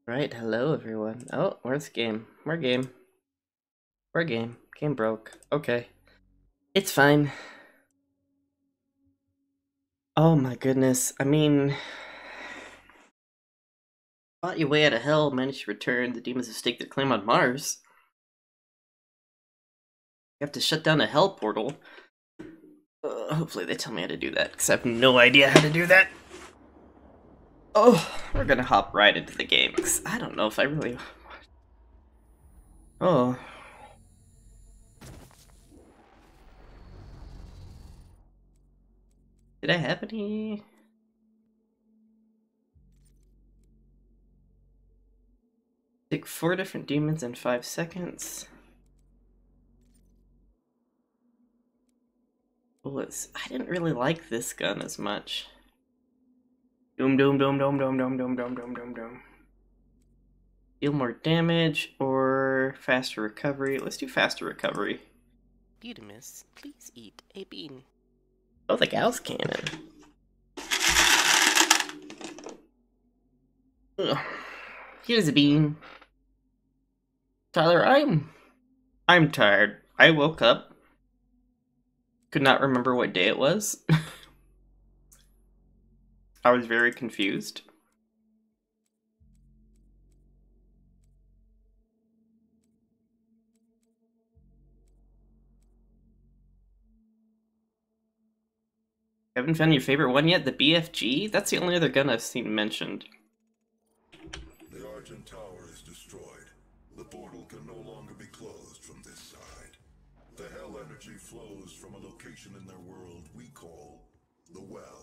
Right, hello everyone. Oh, where's game? Where game? Where game? Game broke. Okay. It's fine. Oh my goodness. I mean, fought your way out of hell, managed to return. The demons have staked their claim on Mars. You have to shut down the hell portal. Hopefully they tell me how to do that, because I have no idea how to do that. Oh, we're gonna hop right into the game, because I don't know if I really... Oh. Did I have any... Take 4 different demons in 5 seconds. Bullets. I didn't really like this gun as much. Doom doom doom doom doom doom doom doom doom doom doom. Deal more damage or faster recovery. Let's do faster recovery. Budamus, please eat a bean. Oh, the Gauss cannon. Ugh. Here's a bean. Tyler, I'm tired. I woke up. Could not remember what day it was. I was very confused. Haven't found your favorite one yet? The BFG? That's the only other gun I've seen mentioned. The Argent Tower is destroyed. The portal can no longer be closed from this side. The hell energy flows from a location in their world we call the Well.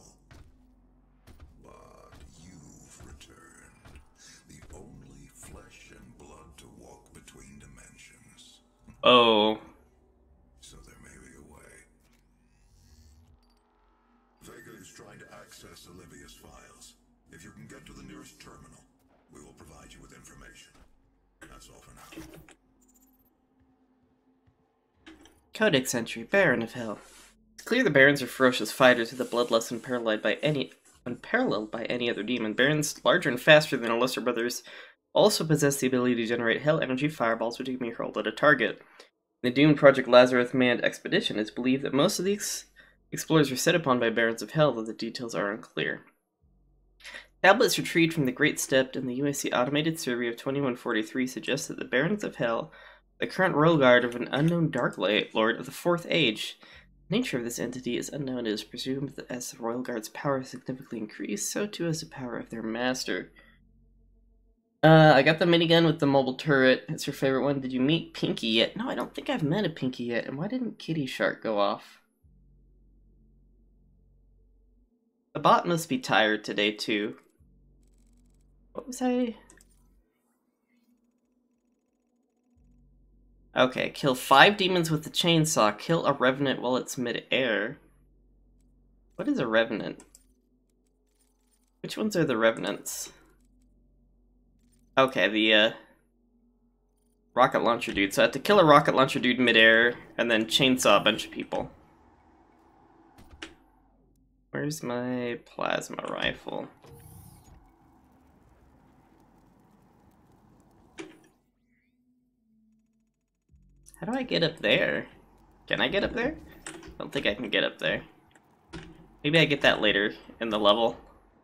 But you've returned. The only flesh and blood to walk between dimensions. Oh. So there may be a way. Vega is trying to access Olivia's files. If you can get to the nearest terminal, we will provide you with information. That's all for now. Codex entry, Baron of Hell. It's clear the Barons are ferocious fighters with a bloodlust unparalleled by any other demon. Barons, larger and faster than their lesser brothers, also possess the ability to generate hell energy fireballs which can be hurled at a target. In the doomed Project Lazarus manned expedition, it's believed that most of the explorers were set upon by Barons of Hell, though the details are unclear. Tablets retrieved from the Great Steppe in the USC Automated Survey of 2143 suggest that the Barons of Hell, the current royal guard of an unknown Dark Lord of the Fourth Age. The nature of this entity is unknown. It is presumed that as the royal guard's power significantly increased, so too has the power of their master. I got the minigun with the mobile turret. It's your favorite one. Did you meet Pinky yet? No, I don't think I've met a Pinky yet. And why didn't Kitty Shark go off? The bot must be tired today, too. What was I... Okay, kill 5 demons with the chainsaw. Kill a revenant while it's mid-air. What is a revenant? Which ones are the revenants? Okay, the rocket launcher dude. So I have to kill a rocket launcher dude mid-air and then chainsaw a bunch of people. Where's my plasma rifle? How do I get up there? Can I get up there? I don't think I can get up there. Maybe I get that later in the level.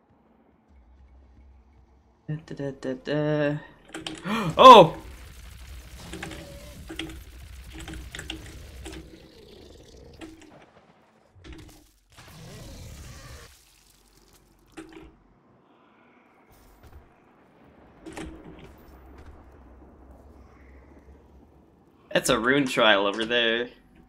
Oh! That's a rune trial over there.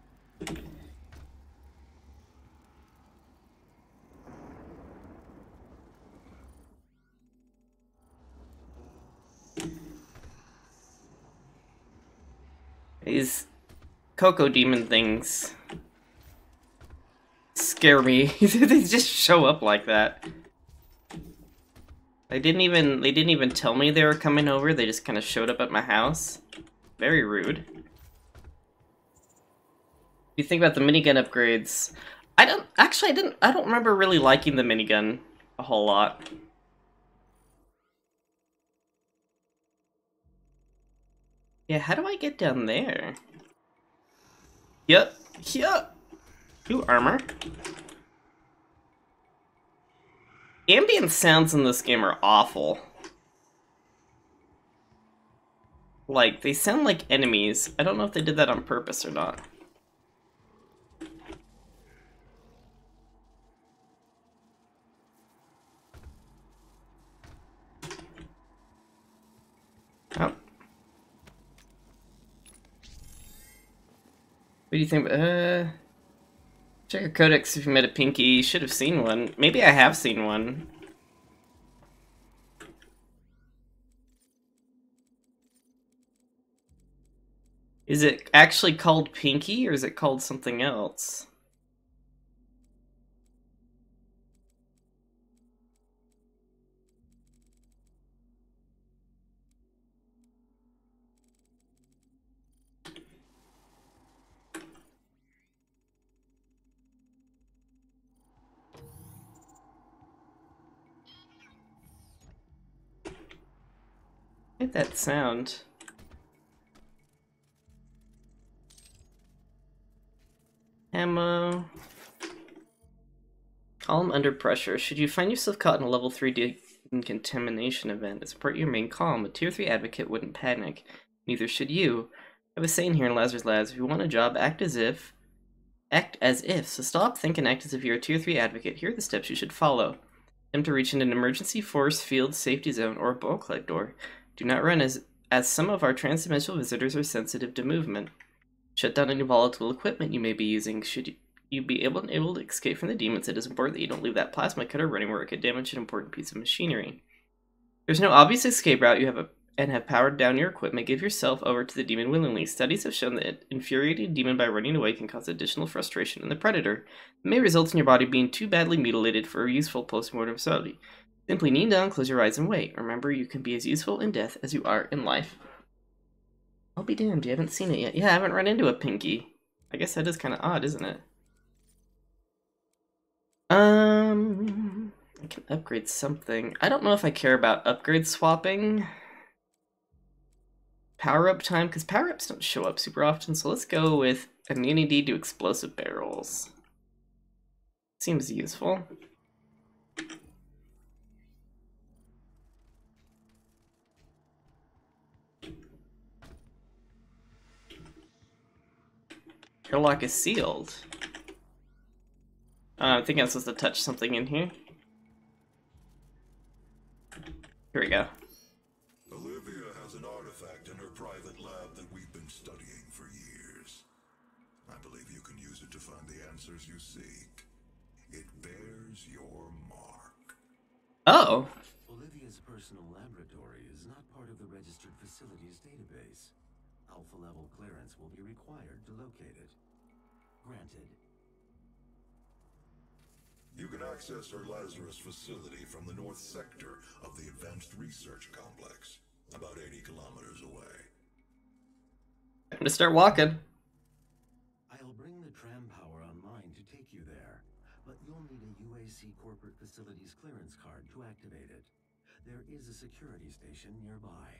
These Coco Demon things scare me. They just show up like that. They didn't even tell me they were coming over. They just kind of showed up at my house. Very rude. You think about the minigun upgrades. I don't remember really liking the minigun a whole lot. Yeah, how do I get down there? Yep. Yep. Ooh, armor. Ambient sounds in this game are awful. Like, they sound like enemies. I don't know if they did that on purpose or not. Oh. What do you think? Check your codex if you met a Pinky. Should have seen one. Maybe I have seen one. Is it actually called Pinky, or is it called something else? Get that sound. Ammo. Calm under pressure. Should you find yourself caught in a level 3 decontamination event, it's important you remain calm. A tier 3 advocate wouldn't panic. Neither should you. I have a saying here in Lazarus Labs, if you want a job, act as if. So stop, think, and act as if you're a tier 3 advocate. Here are the steps you should follow. Attempt to reach in an emergency force field safety zone or bulkhead door. Do not run as some of our transdimensional visitors are sensitive to movement. Shut down any volatile equipment you may be using. Should you be able to escape from the demons, it is important that you don't leave that plasma cutter running where it could damage an important piece of machinery. There's no obvious escape route and have powered down your equipment. Give yourself over to the demon willingly. Studies have shown that infuriating a demon by running away can cause additional frustration in the predator. It may result in your body being too badly mutilated for a useful post-mortem study. Simply kneel down, close your eyes, and wait. Remember, you can be as useful in death as you are in life. I'll be damned, you haven't seen it yet. Yeah, I haven't run into a Pinky. I guess that is kind of odd, isn't it? I can upgrade something. I don't know if I care about upgrade swapping. Power-up time, because power-ups don't show up super often, so let's go with immunity to explosive barrels. Seems useful. Airlock is sealed. I think I'm supposed to touch something in here. Here we go. Olivia has an artifact in her private lab that we've been studying for years. I believe you can use it to find the answers you seek. It bears your mark. Oh. Olivia's personal laboratory is not part of the registered facilities database. Alpha level clearance will be required to locate it. Granted. You can access her Lazarus facility from the north sector of the Advanced Research Complex, about 80 kilometers away. I'm gonna start walking. I'll bring the tram power online to take you there, but you'll need a UAC corporate facilities clearance card to activate it. There is a security station nearby.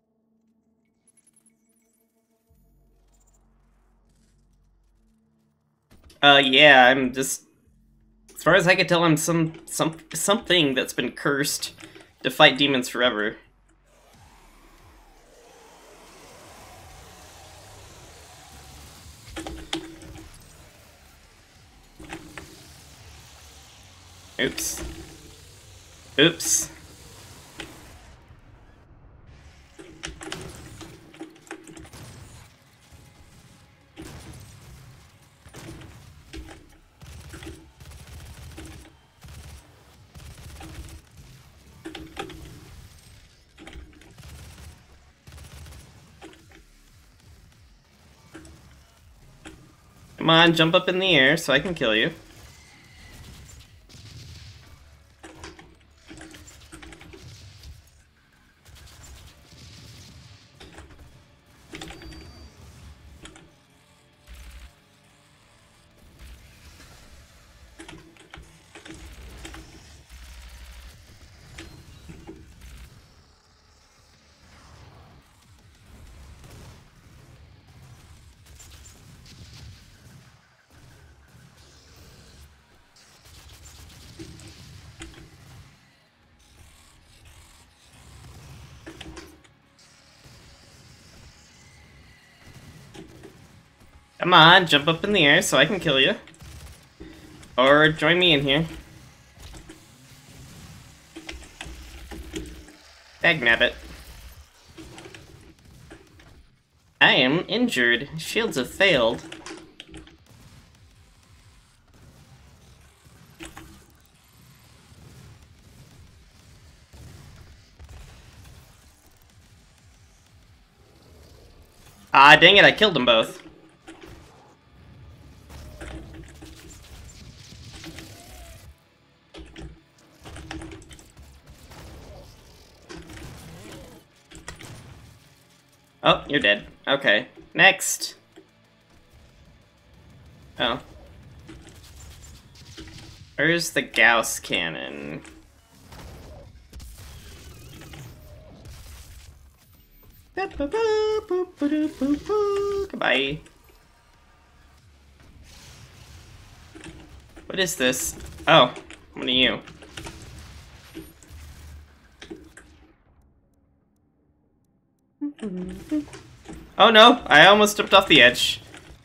Yeah, I'm just... As far as I can tell, I'm something that's been cursed to fight demons forever. Oops. Oops. Come on, jump up in the air so I can kill you. Come on, jump up in the air so I can kill you. Or join me in here. Dagnabbit. I am injured. Shields have failed. Ah, dang it, I killed them both. Oh, you're dead. Okay. Next. Oh. Where's the Gauss cannon? Goodbye. What is this? Oh, what are you? Oh no, I almost stepped off the edge.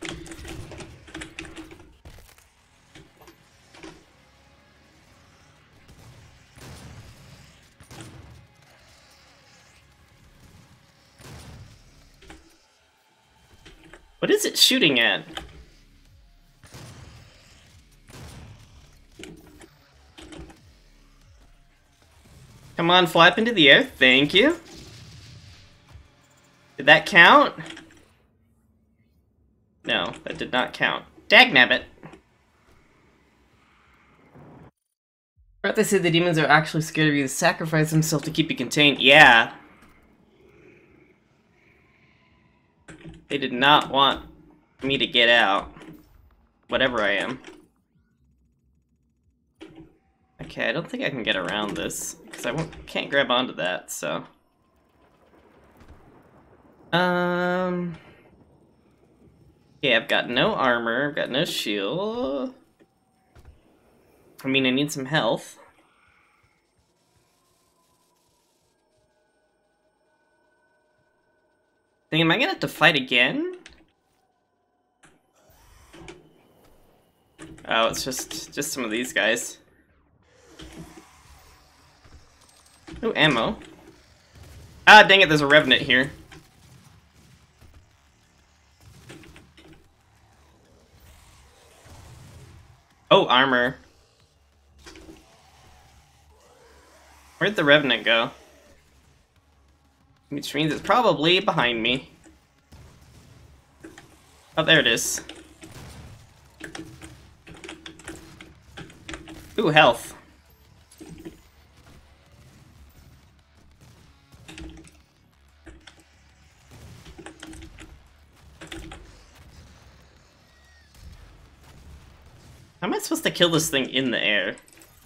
What is it shooting at? Come on, flap into the air. Thank you. Did that count? No, that did not count. Dagnabbit. But they say the demons are actually scared of you to sacrifice themselves to keep you contained. Yeah. They did not want me to get out. Whatever I am. Okay, I don't think I can get around this. Because I can't grab onto that, so... Yeah, I've got no armor, I've got no shield. I mean, I need some health. Am I gonna have to fight again? Oh, it's just some of these guys. Oh, ammo. Ah, dang it, there's a revenant here. Oh, armor. Where'd the revenant go? Which means it's probably behind me. Oh, there it is. Ooh, health. How am I supposed to kill this thing in the air?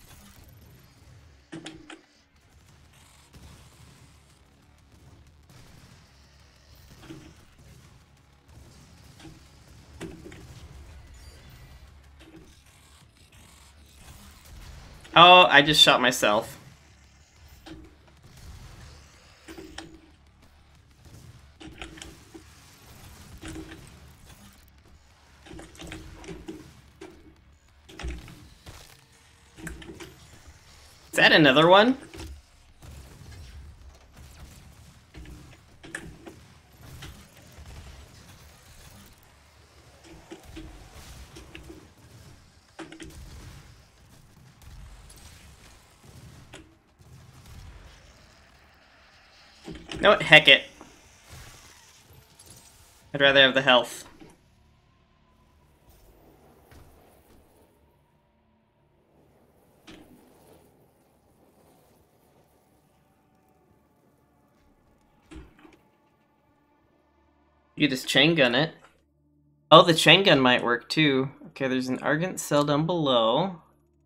Oh, I just shot myself. Is that another one? No, heck it. I'd rather have the health. You just chain gun it. Oh, the chain gun might work too. Okay, there's an Argent cell down below.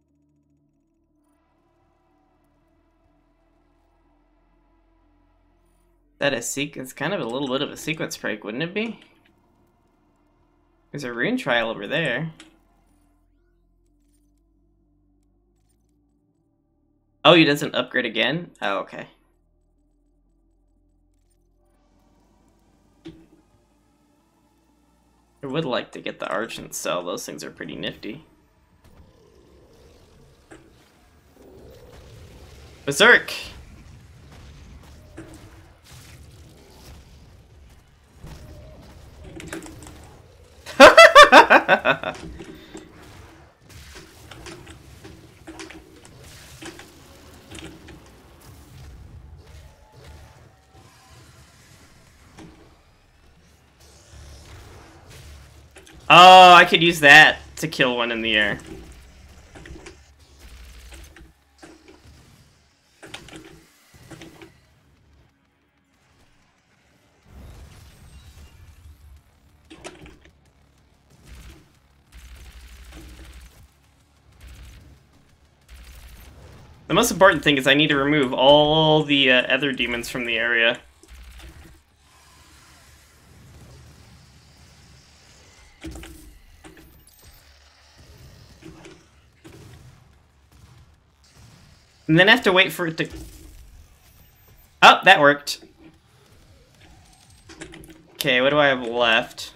That a it's kind of a little bit of a sequence break, wouldn't it be? There's a rune trial over there. Oh, he doesn't upgrade again? Oh, okay. I would like to get the Argent Cell, those things are pretty nifty. Berserk! Oh, I could use that to kill one in the air. The most important thing is I need to remove all the other demons from the area. And then I have to wait for it to... Oh, that worked. Okay, what do I have left?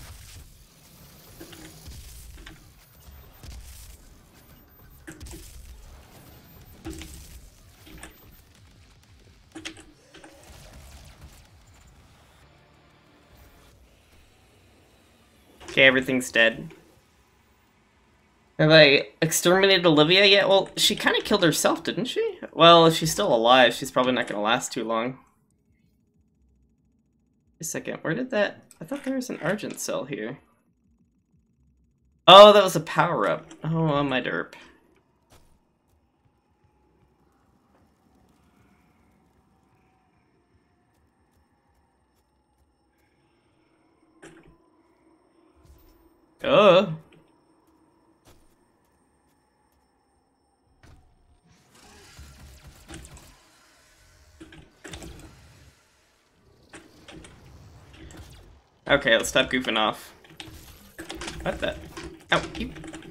Okay, everything's dead. Have I exterminated Olivia yet? Well, she kind of killed herself, didn't she? Well, if she's still alive, she's probably not going to last too long. A second, where did that... I thought there was an Argent Cell here. Oh, that was a power-up. Oh, my derp. Oh. Okay, let's stop goofing off. What the? Ow, you...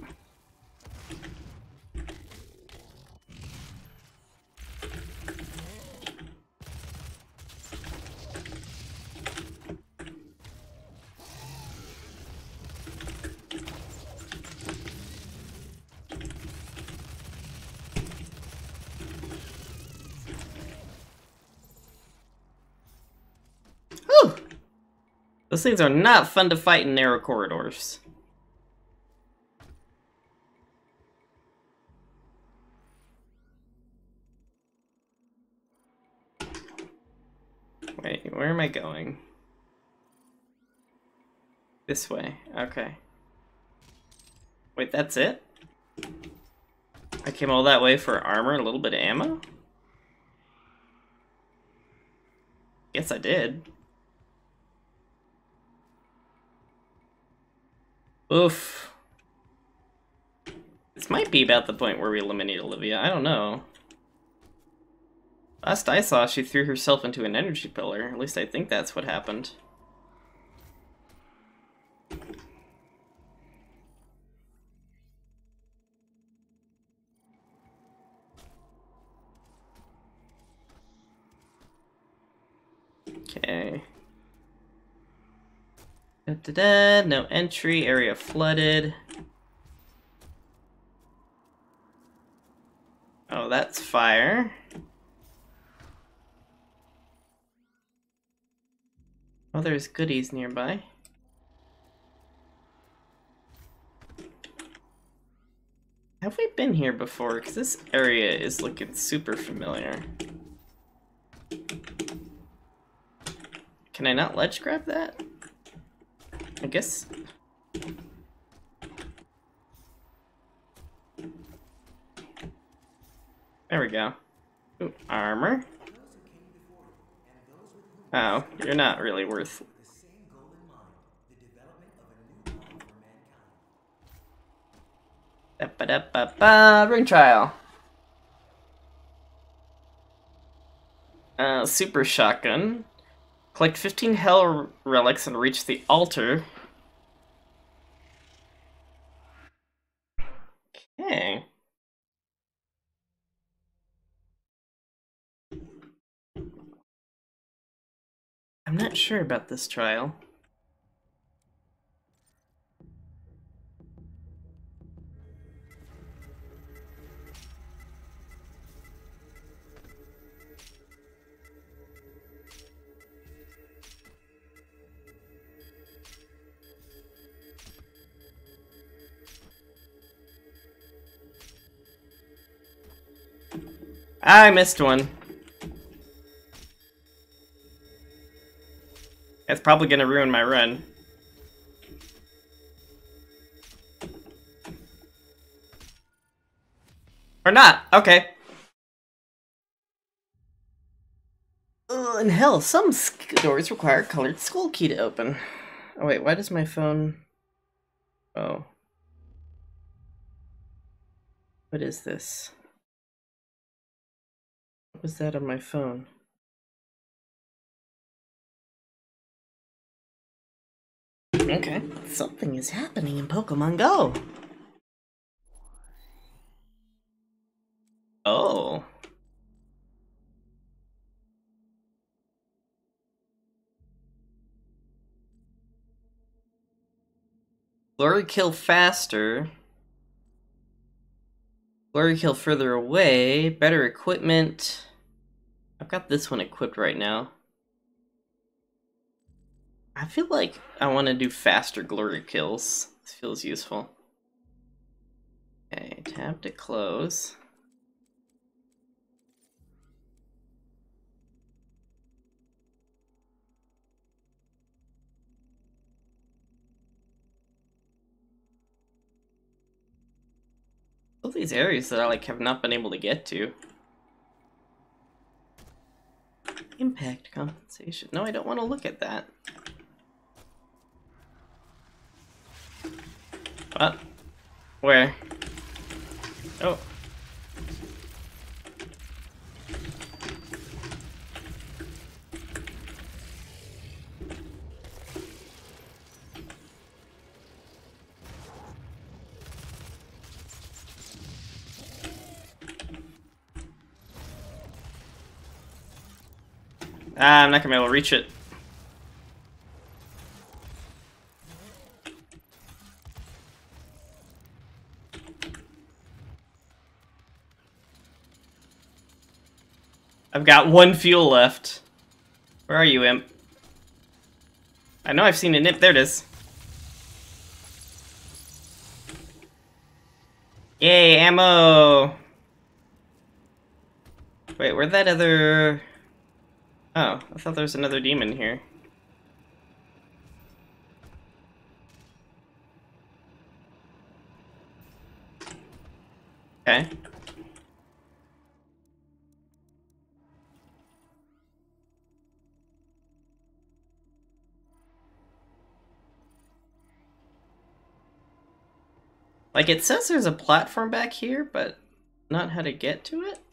Whew! Those things are not fun to fight in narrow corridors. Wait, where am I going? This way, okay. Wait, that's it? I came all that way for armor and a little bit of ammo? Guess I did. Oof. This might be about the point where we eliminate Olivia, I don't know. Last I saw, she threw herself into an energy pillar. At least I think that's what happened. Okay. Da-da-da, no entry, area flooded. Oh, that's fire. Oh, there's goodies nearby. Have we been here before? Because this area is looking super familiar. Can I not ledge grab that? I guess... There we go. Ooh, armor. Oh, you're not really worth... Ba-da-ba-ba, ring trial. Super shotgun. Collect 15 hell relics and reach the altar. Okay. I'm not sure about this trial. I missed one. That's probably gonna ruin my run. Or not. Okay. And hell, some doors require a colored skull key to open. Oh wait, why does my phone... Oh. What is this? What was that on my phone? Okay, something is happening in Pokemon Go. Oh. Glory kill faster. Glory kill further away. Better equipment. I've got this one equipped right now. I feel like I want to do faster glory kills. This feels useful. Okay, tab to close. All these areas that I like have not been able to get to. Impact compensation. No, I don't want to look at that. What? Where? Oh. Ah, I'm not gonna be able to reach it. I've got one fuel left. Where are you, Imp? I know I've seen an Imp. There it is. Yay, ammo! Wait, where'd that other... Oh, I thought there was another demon here. Okay. Like, it says there's a platform back here, but not how to get to it?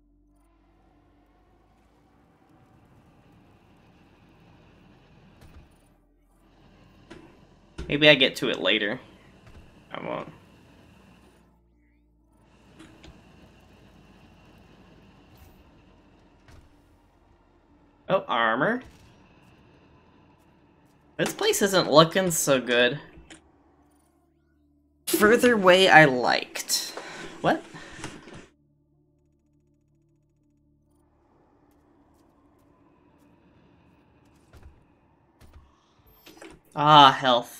Maybe I get to it later. I won't. Oh, armor. This place isn't looking so good. Further way I liked. What? Ah, health.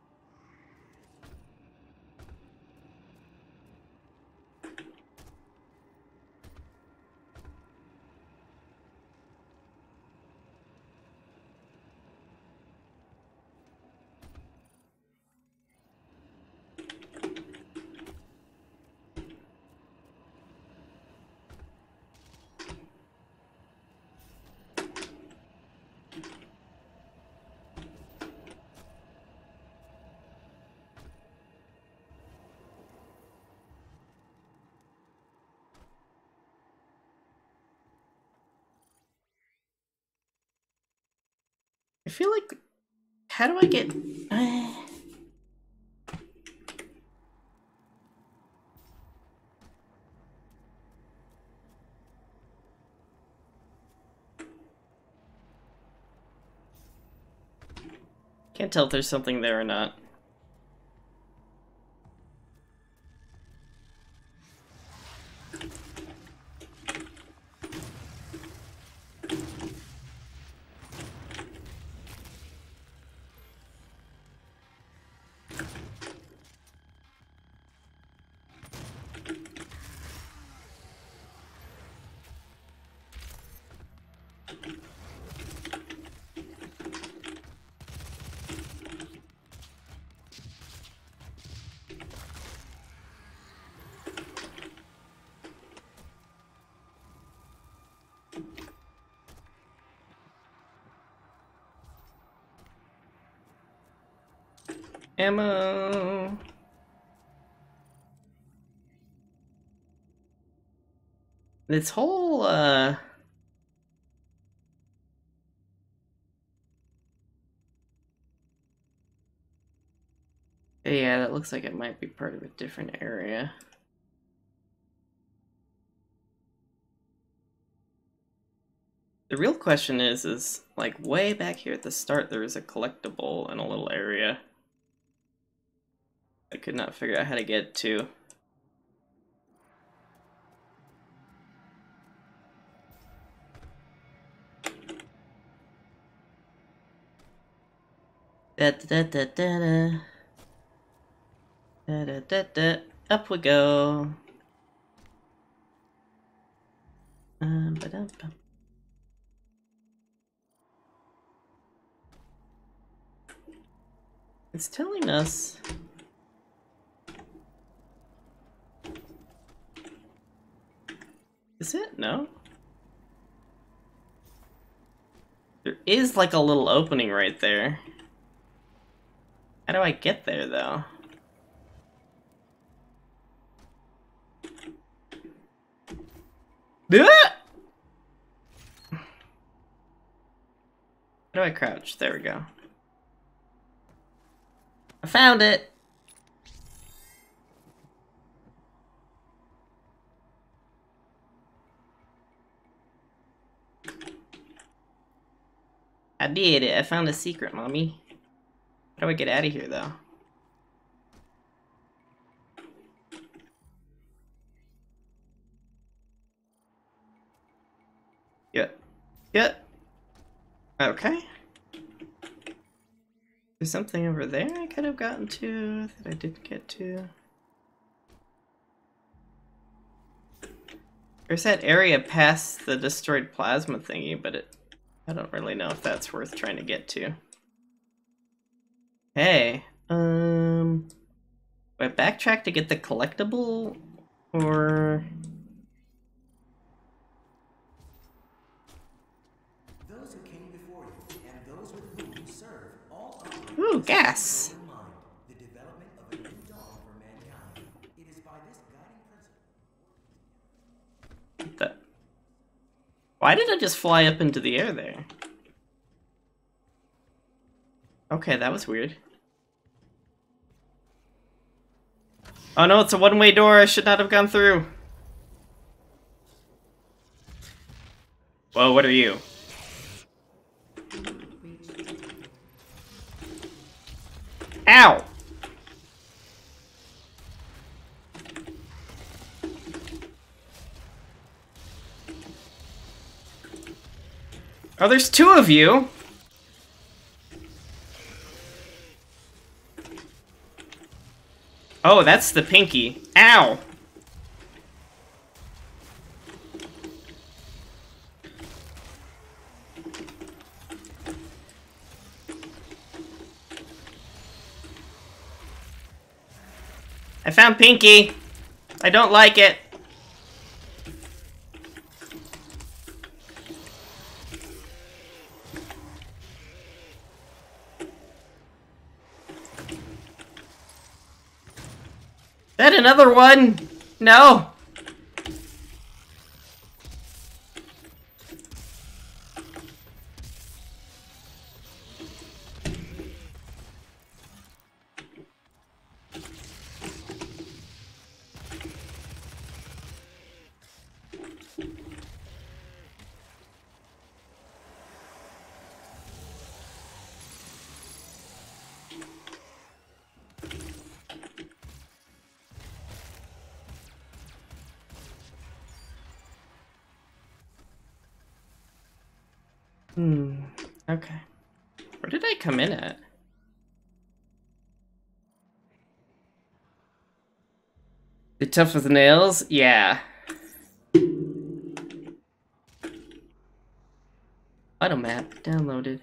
I feel like... How do I get... Can't tell if there's something there or not. Ammo! This whole, yeah, that looks like it might be part of a different area. The real question is like way back here at the start there was a collectible in a little area I could not figure out how to get to. Da da da da da da da da da. Up we go. Ba-dum-bum. It's telling us. Is it? No? There is like a little opening right there. How do I get there though? Ah! How do I crouch? There we go. I found it! I did it. I found a secret, mommy. How do I get out of here, though? Yep. Yep. Okay. There's something over there I could have gotten to that I didn't get to. There's that area past the destroyed plasma thingy, but I don't really know if that's worth trying to get to. Hey, do I backtrack to get the collectible, or... Those who came before you and those with whom you serve all Ooh, gas! the development of a new dawn for mankind. It is by this guiding principle. Why did I just fly up into the air there? Okay, that was weird. Oh no, it's a one-way door. I should not have gone through. Whoa, what are you? Ow! Oh, there's two of you! Oh, that's the pinky. Ow! I found Pinky! I don't like it. That another one? No! Okay. Where did I come in at? The tough as nails? Yeah. Auto map downloaded.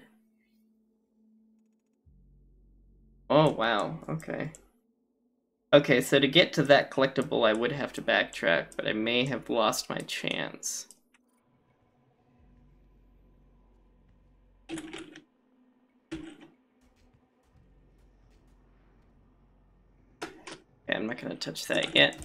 Oh, wow. Okay. Okay, so to get to that collectible, I would have to backtrack, but I may have lost my chance. I'm not gonna touch that yet.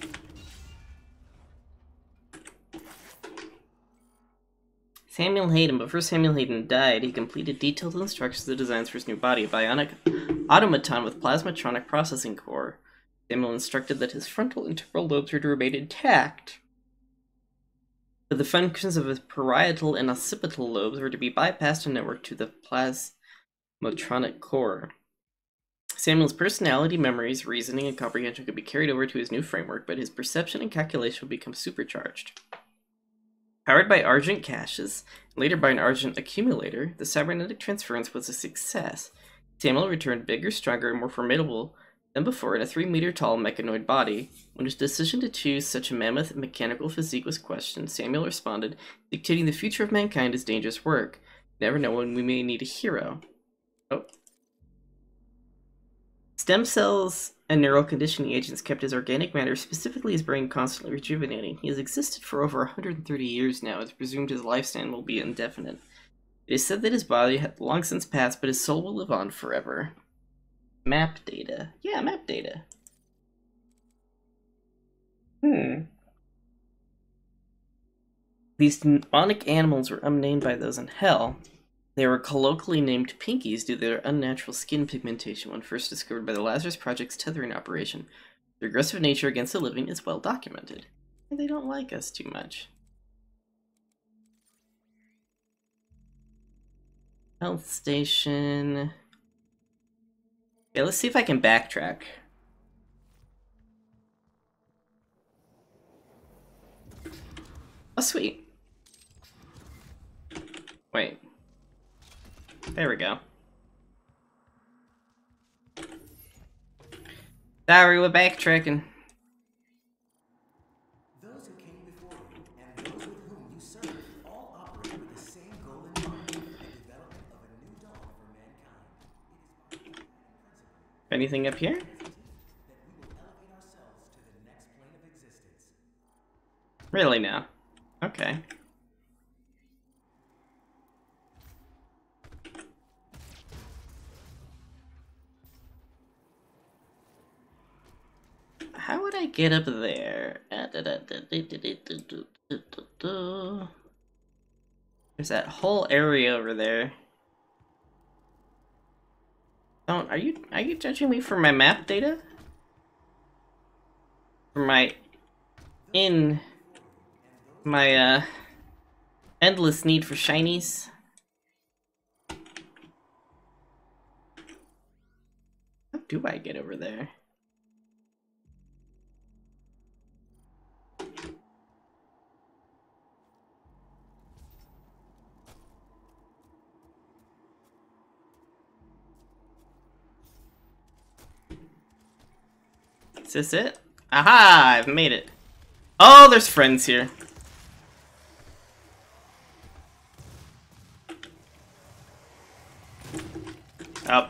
Samuel Hayden. Before Samuel Hayden died, he completed detailed instructions and designs for his new body, a bionic automaton with plasmatronic processing core. Samuel instructed that his frontal and temporal lobes were to remain intact, but the functions of his parietal and occipital lobes were to be bypassed and networked to the plasmatronic core. Samuel's personality, memories, reasoning, and comprehension could be carried over to his new framework, but his perception and calculation would become supercharged. Powered by Argent caches, and later by an Argent accumulator, the cybernetic transference was a success. Samuel returned bigger, stronger, and more formidable than before in a 3-meter-tall mechanoid body. When his decision to choose such a mammoth mechanical physique was questioned, Samuel responded, "Dictating the future of mankind is dangerous work. You never know when we may need a hero." Oh. Stem cells and neural conditioning agents kept his organic matter, specifically his brain, constantly rejuvenating. He has existed for over 130 years now. It's presumed his lifespan will be indefinite. It is said that his body had long since passed, but his soul will live on forever. Map data. Yeah, map data. These demonic animals were unnamed by those in Hell. They were colloquially named Pinkies due to their unnatural skin pigmentation when first discovered by the Lazarus Project's tethering operation. Their aggressive nature against the living is well documented. And they don't like us too much. Health station. Okay, let's see if I can backtrack. Oh, sweet. Wait. There we go. Sorry, we're backtracking. Those who came before you and those with whom you serve all operate with the same goal in mind, the development of a new dawn for mankind. It is our principle Anything up here? that we will elevate ourselves to the next plane of existence. Really now? Okay. How would I get up there? There's that whole area over there. Don't, are you judging me for my map data? For my endless need for shinies? How do I get over there? Is this it? Aha! I've made it. Oh, there's friends here. Up.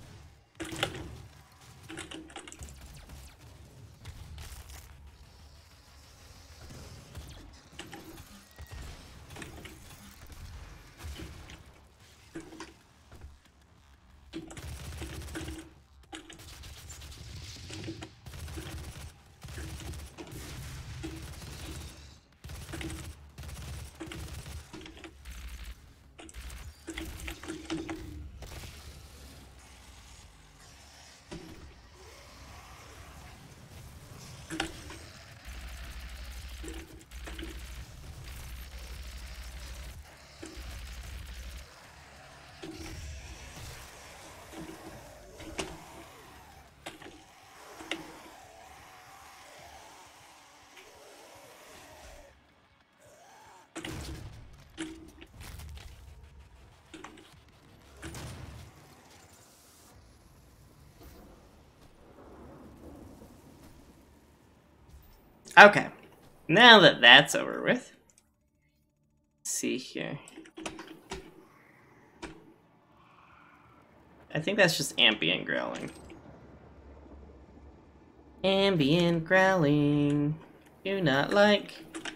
Okay, now that that's over with, let's see here. I think that's just ambient growling. Ambient growling, do not like.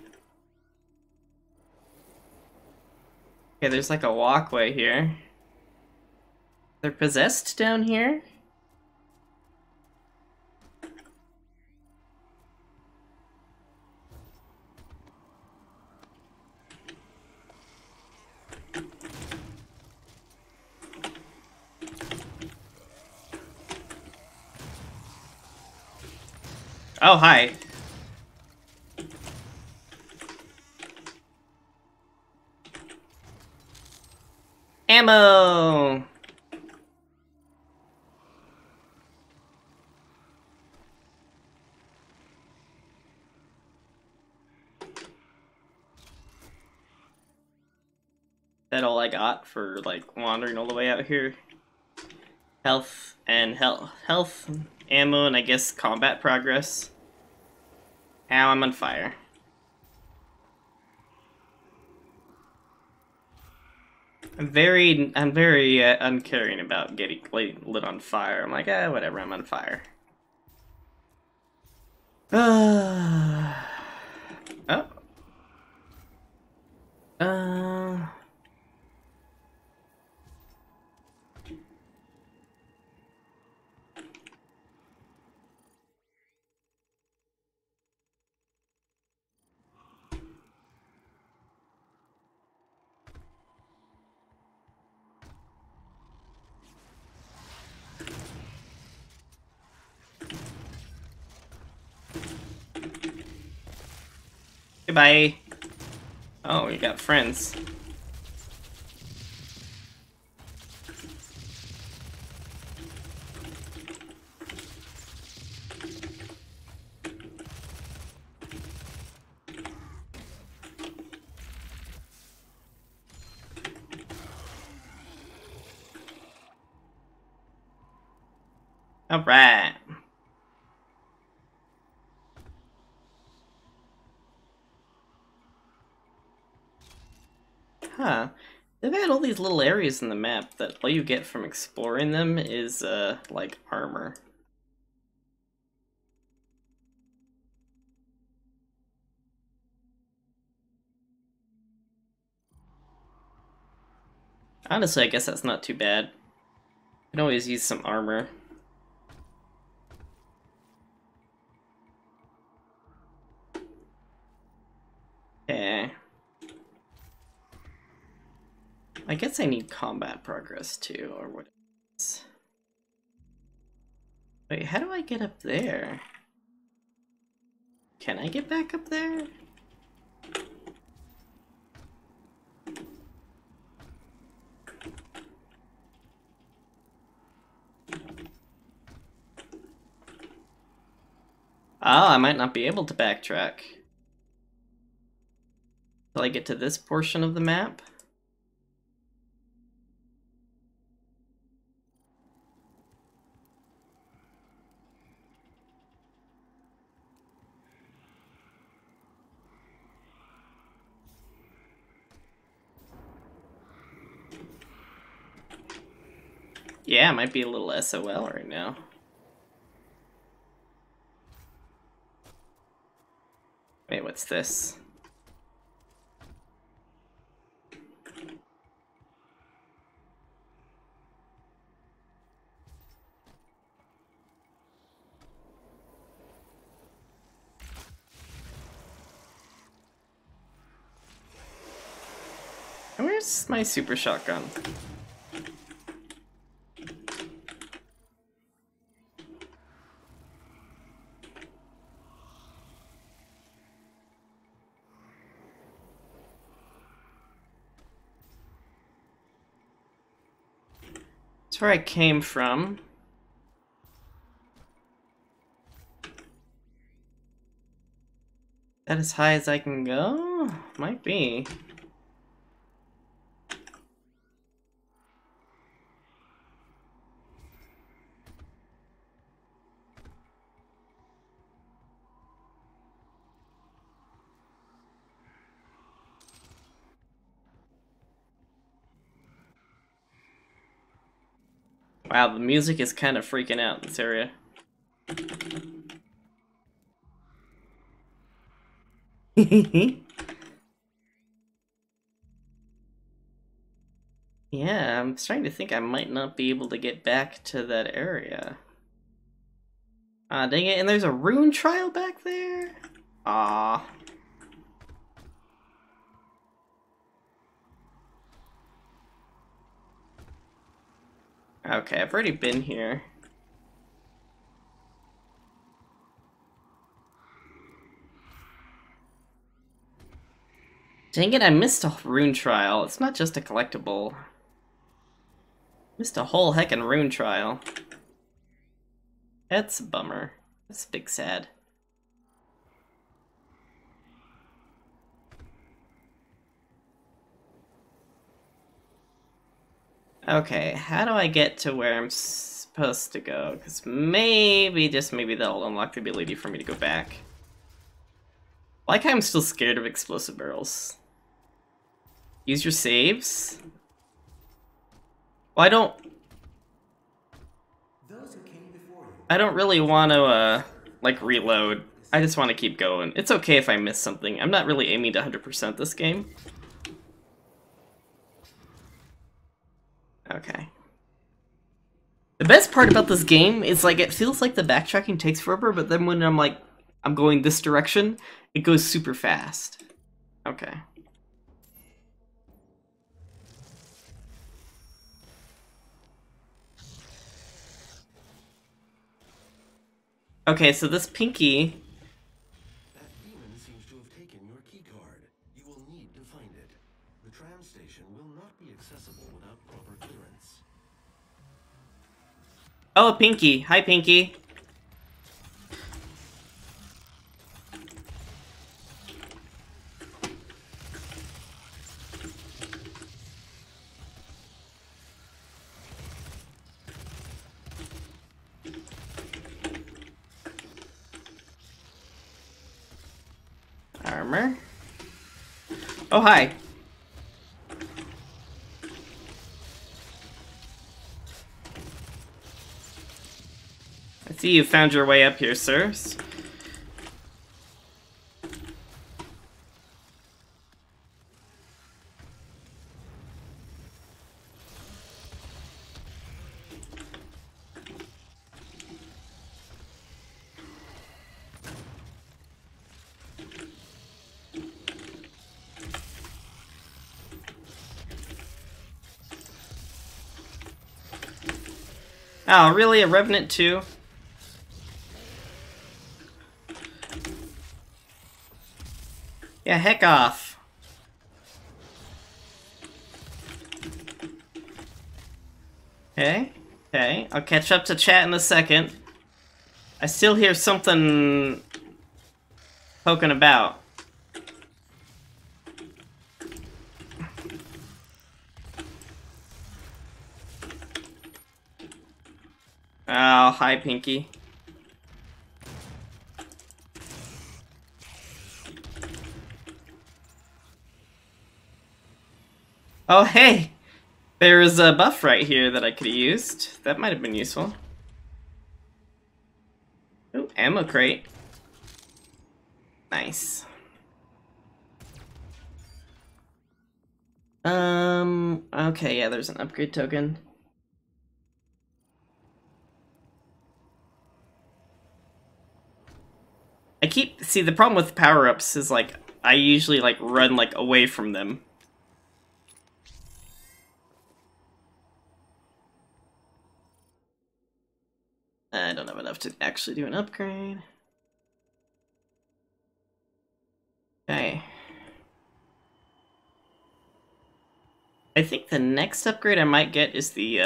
Okay, there's like a walkway here. They're possessed down here? Oh, hi. Ammo! That all I got for, like, wandering all the way out here? Health and health, ammo, and I guess combat progress. Ow, I'm on fire. I'm very uncaring about getting lit on fire. I'm like, whatever, I'm on fire. Oh. Uh... Goodbye. Oh, we got friends. Alright. Huh. They've had all these little areas in the map that all you get from exploring them is, like, armor. Honestly, I guess that's not too bad. You can always use some armor. Okay. I guess I need combat progress too, or what is... Wait, how do I get up there? Can I get back up there? Oh, I might not be able to backtrack. Till I get to this portion of the map? Yeah, it might be a little SOL right now. Wait, what's this? Where's my super shotgun? That's where I came from. That as high as I can go? Might be. Wow, the music is kind of freaking out in this area. Yeah, I'm starting to think I might not be able to get back to that area. Ah, dang it, and there's a rune trial back there? Ah. Okay, I've already been here. Dang it, I missed a rune trial. It's not just a collectible. Missed a whole heckin' rune trial. That's a bummer. That's a big sad. Okay, how do I get to where I'm supposed to go? Because maybe, just maybe that'll unlock the ability for me to go back. Like I'm still scared of explosive barrels. Use your saves? Well, I don't really want to, like, reload. I just want to keep going. It's okay if I miss something. I'm not really aiming to 100% this game. Okay. The best part about this game is, like, it feels like the backtracking takes forever, but then when I'm going this direction, it goes super fast. Okay. Okay, so this Pinky... That demon seems to have taken your keycard. You will need to find it. The tram station will not be accessible without proper clearance. Oh, Pinky. Hi, Pinky. Armor. Oh, hi. I see you found your way up here, sir. Oh, really? A Revenant too? Yeah, heck off. Okay, okay. I'll catch up to chat in a second. I still hear something poking about. Oh, hi, Pinky. Oh, hey! There's a buff right here that I could have used. That might have been useful. Ooh, ammo crate. Nice. Okay, yeah, there's an upgrade token. See, the problem with power-ups is, like, I usually, like, run, like, away from them. I don't have enough to actually do an upgrade. Okay. I think the next upgrade I might get is the,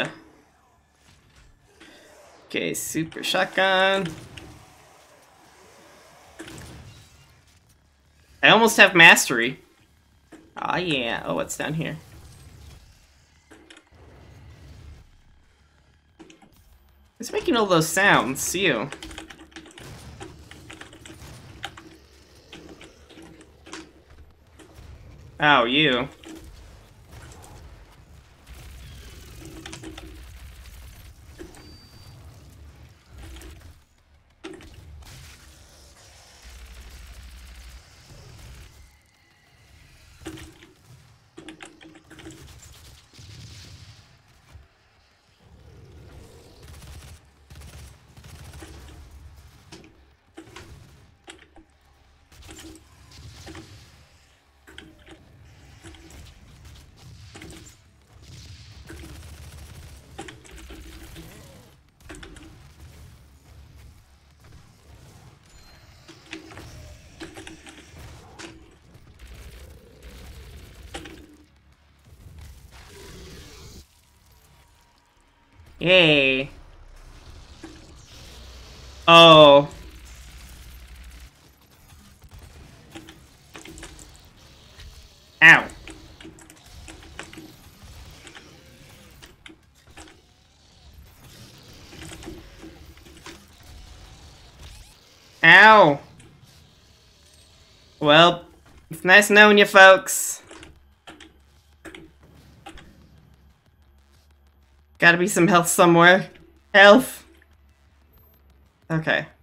okay, super shotgun. I almost have mastery. Oh yeah. Oh, what's down here? It's making all those sounds, you. Oh, you. Yay. Oh. Ow. Ow. Well, it's nice knowing you folks. Gotta be some health somewhere. Health. Okay.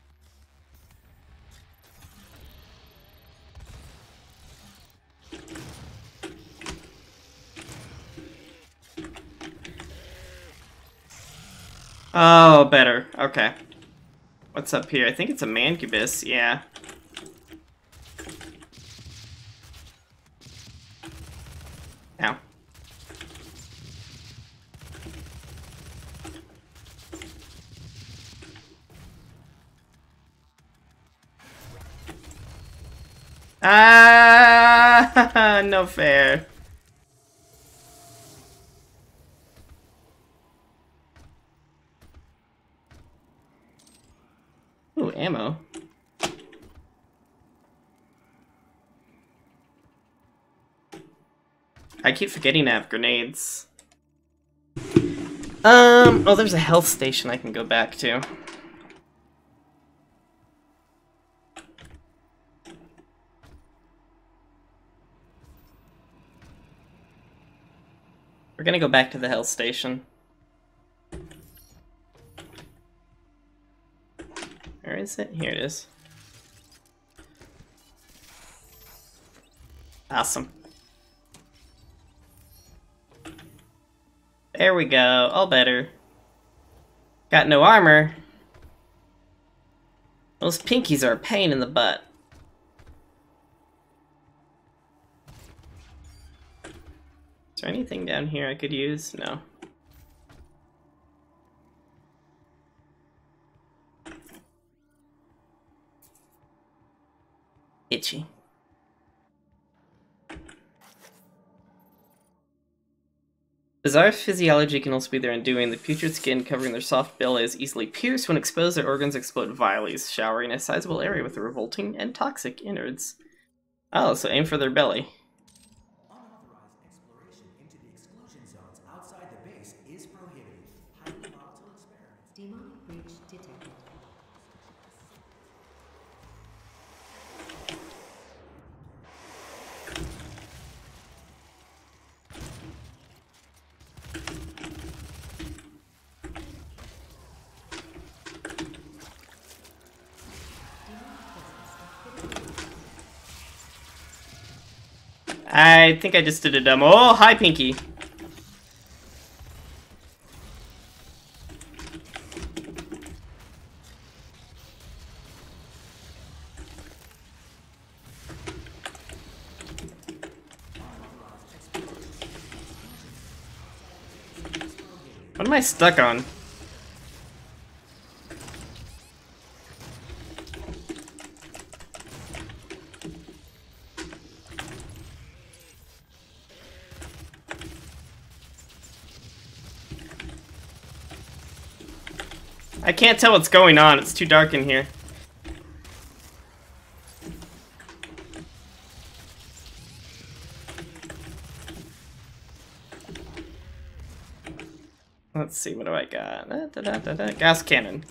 Oh, better. Okay. What's up here? I think it's a Mancubus, yeah. Ow. Ah, no fair. Ooh, ammo. I keep forgetting to have grenades. Oh, there's a health station I can go back to. We're gonna go back to the health station. Where is it? Here it is. Awesome. There we go. All better. Got no armor. Those pinkies are a pain in the butt. Is there anything down here I could use? No. Itchy. Bizarre physiology can also be their undoing. The putrid skin covering their soft belly is easily pierced. When exposed, their organs explode vilely, showering a sizable area with revolting and toxic innards. Oh, so aim for their belly. Unauthorized exploration into the exclusion zones outside the base is prohibited. Highly volatile experiments. Demonic breach detected. I think I just did a demo. Oh, hi, Pinky. What am I stuck on? I can't tell what's going on. It's too dark in here. Let's see, what do I got? Gas cannon.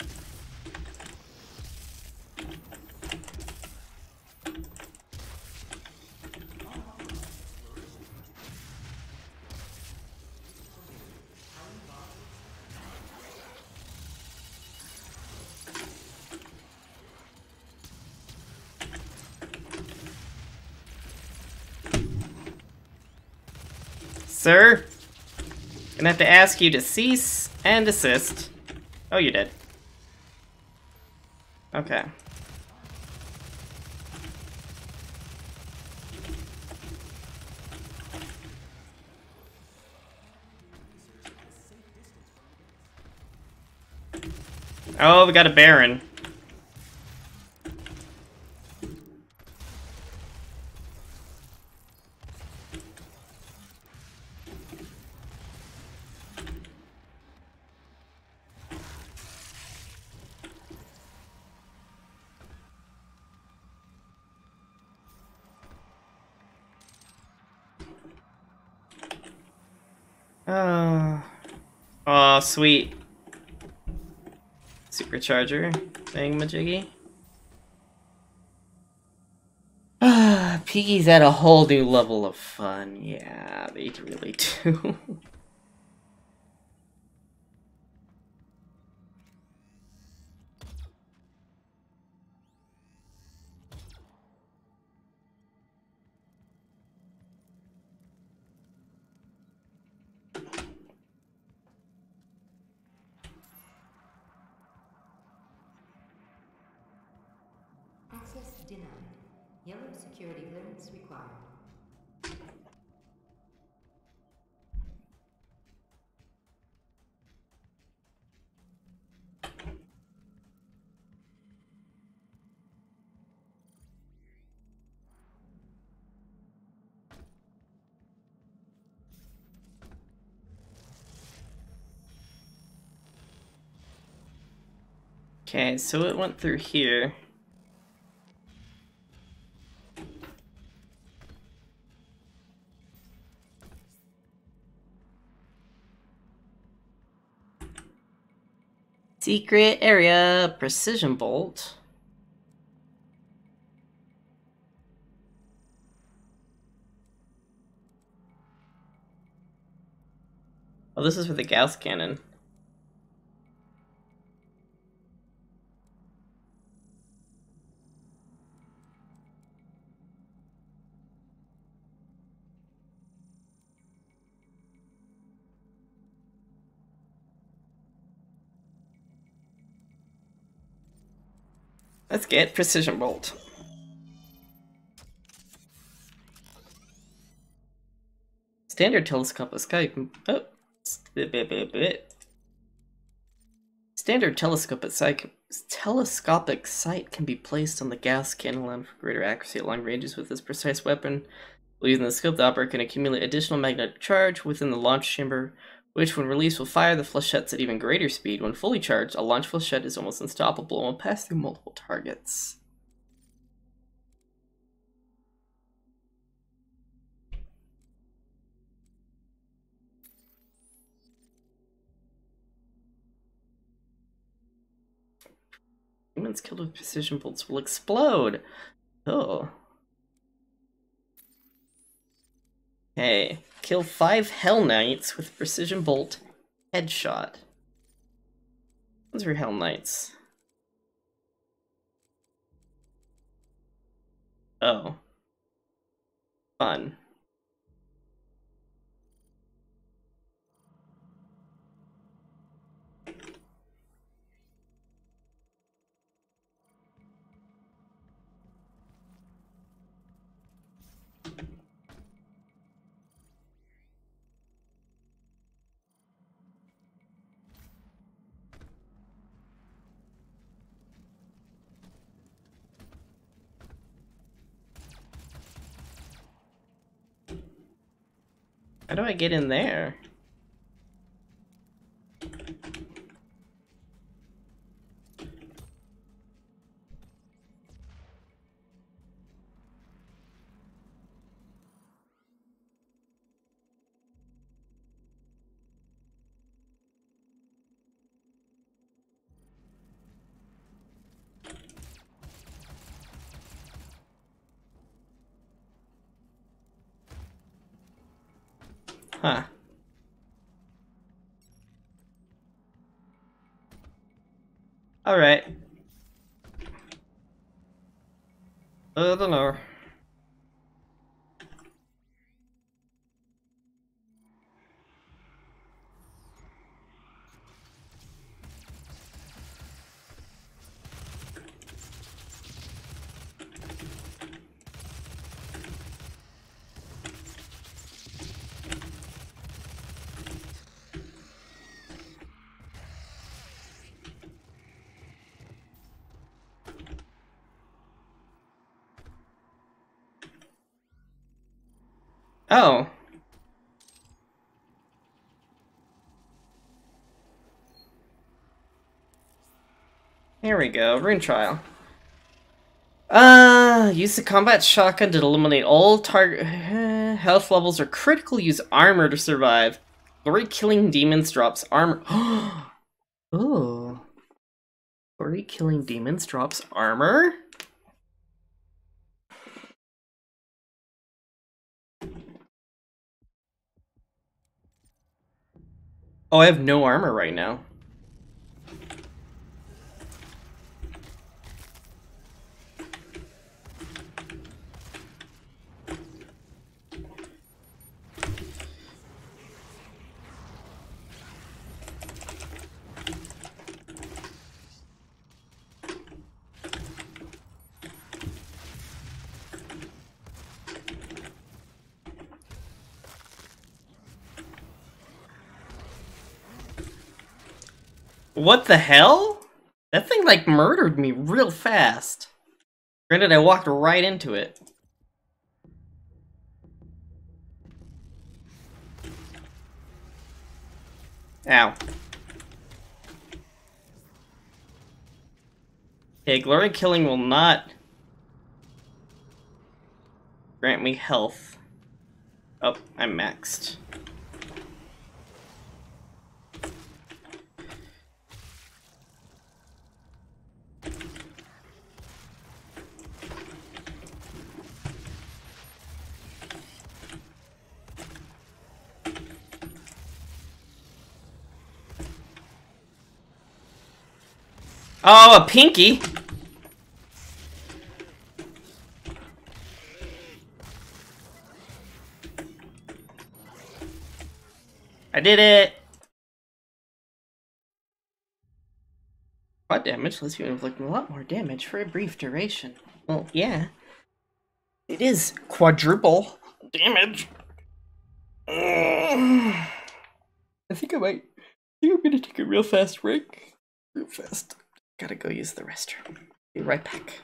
Sir? Gonna have to ask you to cease and desist. Oh, you did. Okay. Oh, we got a Baron. Oh. Aw, sweet. Supercharger. Thingamajiggy. Ah, Piggy's at a whole new level of fun. Yeah, they really do. Access denied. Yellow security clearance required. Okay, so it went through here. Secret area, precision bolt. Oh, this is for the Gauss cannon. Let's get precision bolt. Standard telescopic sight. Oh, standard telescopic sight can be placed on the gas cannon for greater accuracy at long ranges. With this precise weapon, while using the scope, the operator can accumulate additional magnetic charge within the launch chamber, which, when released, will fire the flechettes at even greater speed. When fully charged, a launch flechette is almost unstoppable and will pass through multiple targets. Humans killed with precision bolts will explode. Oh. Hey, kill 5 Hell Knights with precision bolt headshot. Those are Hell Knights. Oh. Fun. How do I get in there? Huh. Alright. I don't know. Oh. Here we go, rune trial. Use the combat shotgun to eliminate all target health levels or critical use armor to survive. Glory killing demons drops armor. Ooh. Glory killing demons drops armor? Oh, I have no armor right now. What the hell? That thing like murdered me real fast. Granted, I walked right into it. Ow. Okay, glory killing will not grant me health. Oh, I'm maxed. Oh, a pinky! I did it! Quad damage lets you inflict a lot more damage for a brief duration. Well, yeah. It is quadruple damage. I think I'm gonna take a real fast break. Real fast. Gotta go use the restroom. Be right back.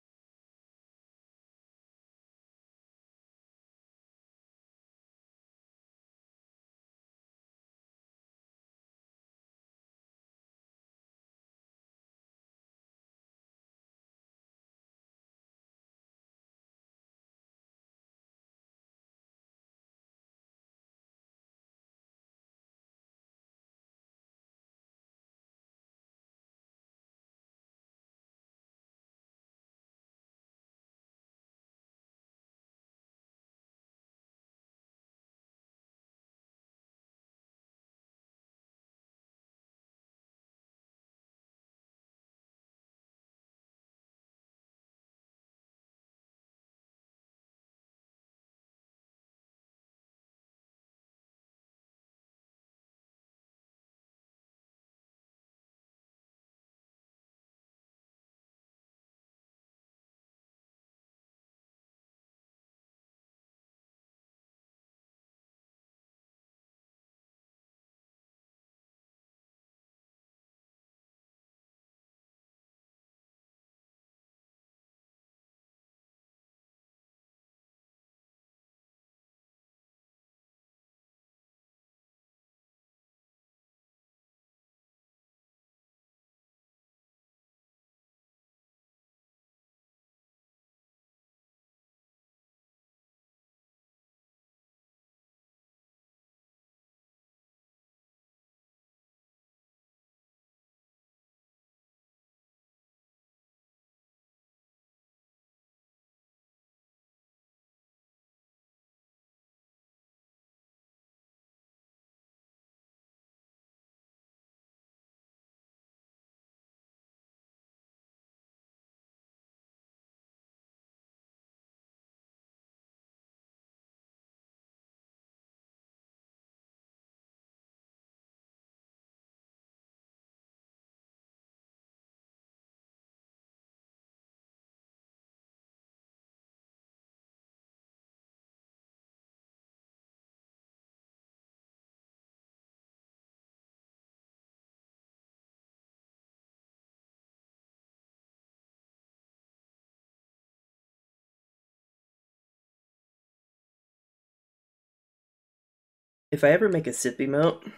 If I ever make a sip emote,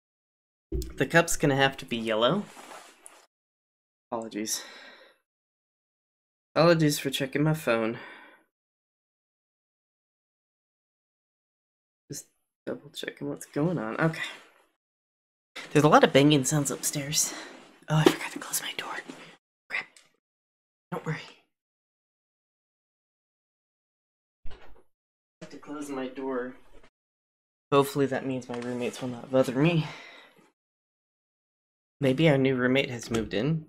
the cup's gonna have to be yellow. Apologies. Apologies for checking my phone. Just Double checking what's going on. Okay. There's a lot of banging sounds upstairs. Oh, I forgot to close my door. Crap. Don't worry. I have to close my door. Hopefully that means my roommates will not bother me. Maybe our new roommate has moved in.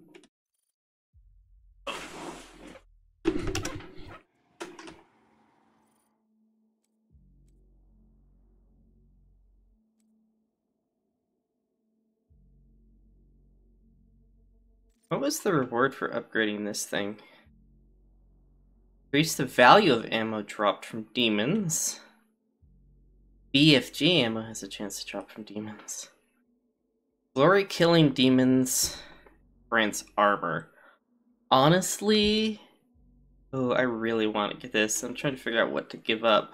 What was the reward for upgrading this thing? Increase the value of ammo dropped from demons. BFG ammo has a chance to drop from demons. Glory killing demons grants armor. Honestly, oh, I really want to get this. I'm trying to figure out what to give up.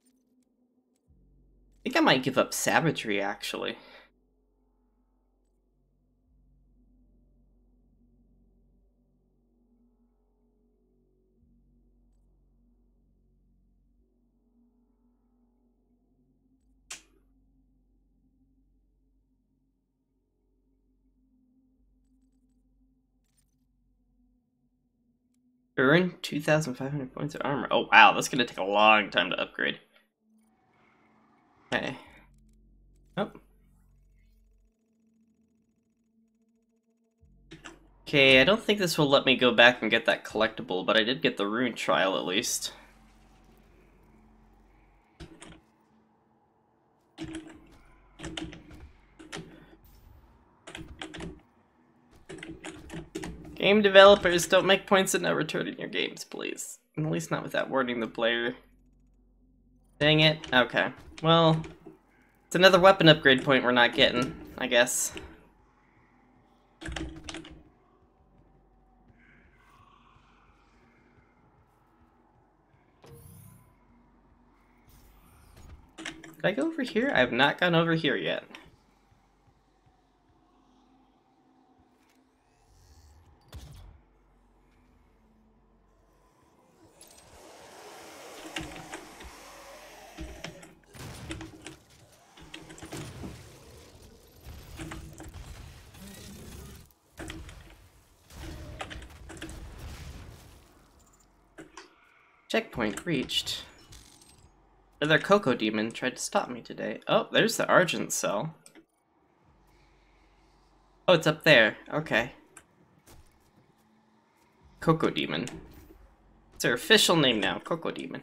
I think I might give up savagery, actually. Earn 2,500 points of armor. Oh wow, that's gonna take a long time to upgrade. Okay. Oh. Okay, I don't think this will let me go back and get that collectible, but I did get the rune trial at least. Game developers, don't make points of no return in your games, please. At least not without warning the player. Dang it. Okay. Well, it's another weapon upgrade point we're not getting, I guess. Did I go over here? I have not gone over here yet. Checkpoint reached. Another Coco Demon tried to stop me today. Oh, there's the Argent cell. Oh, it's up there. Okay. Coco Demon. It's their official name now, Coco Demon.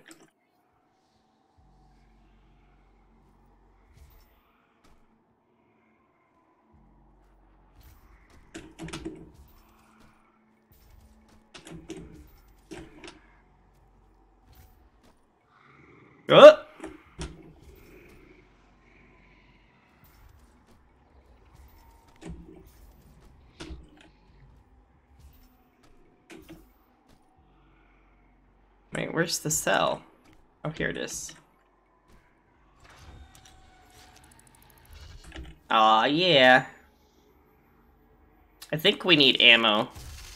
Oh! Wait, where's the cell? Oh, here it is. Aw, yeah. I think we need ammo.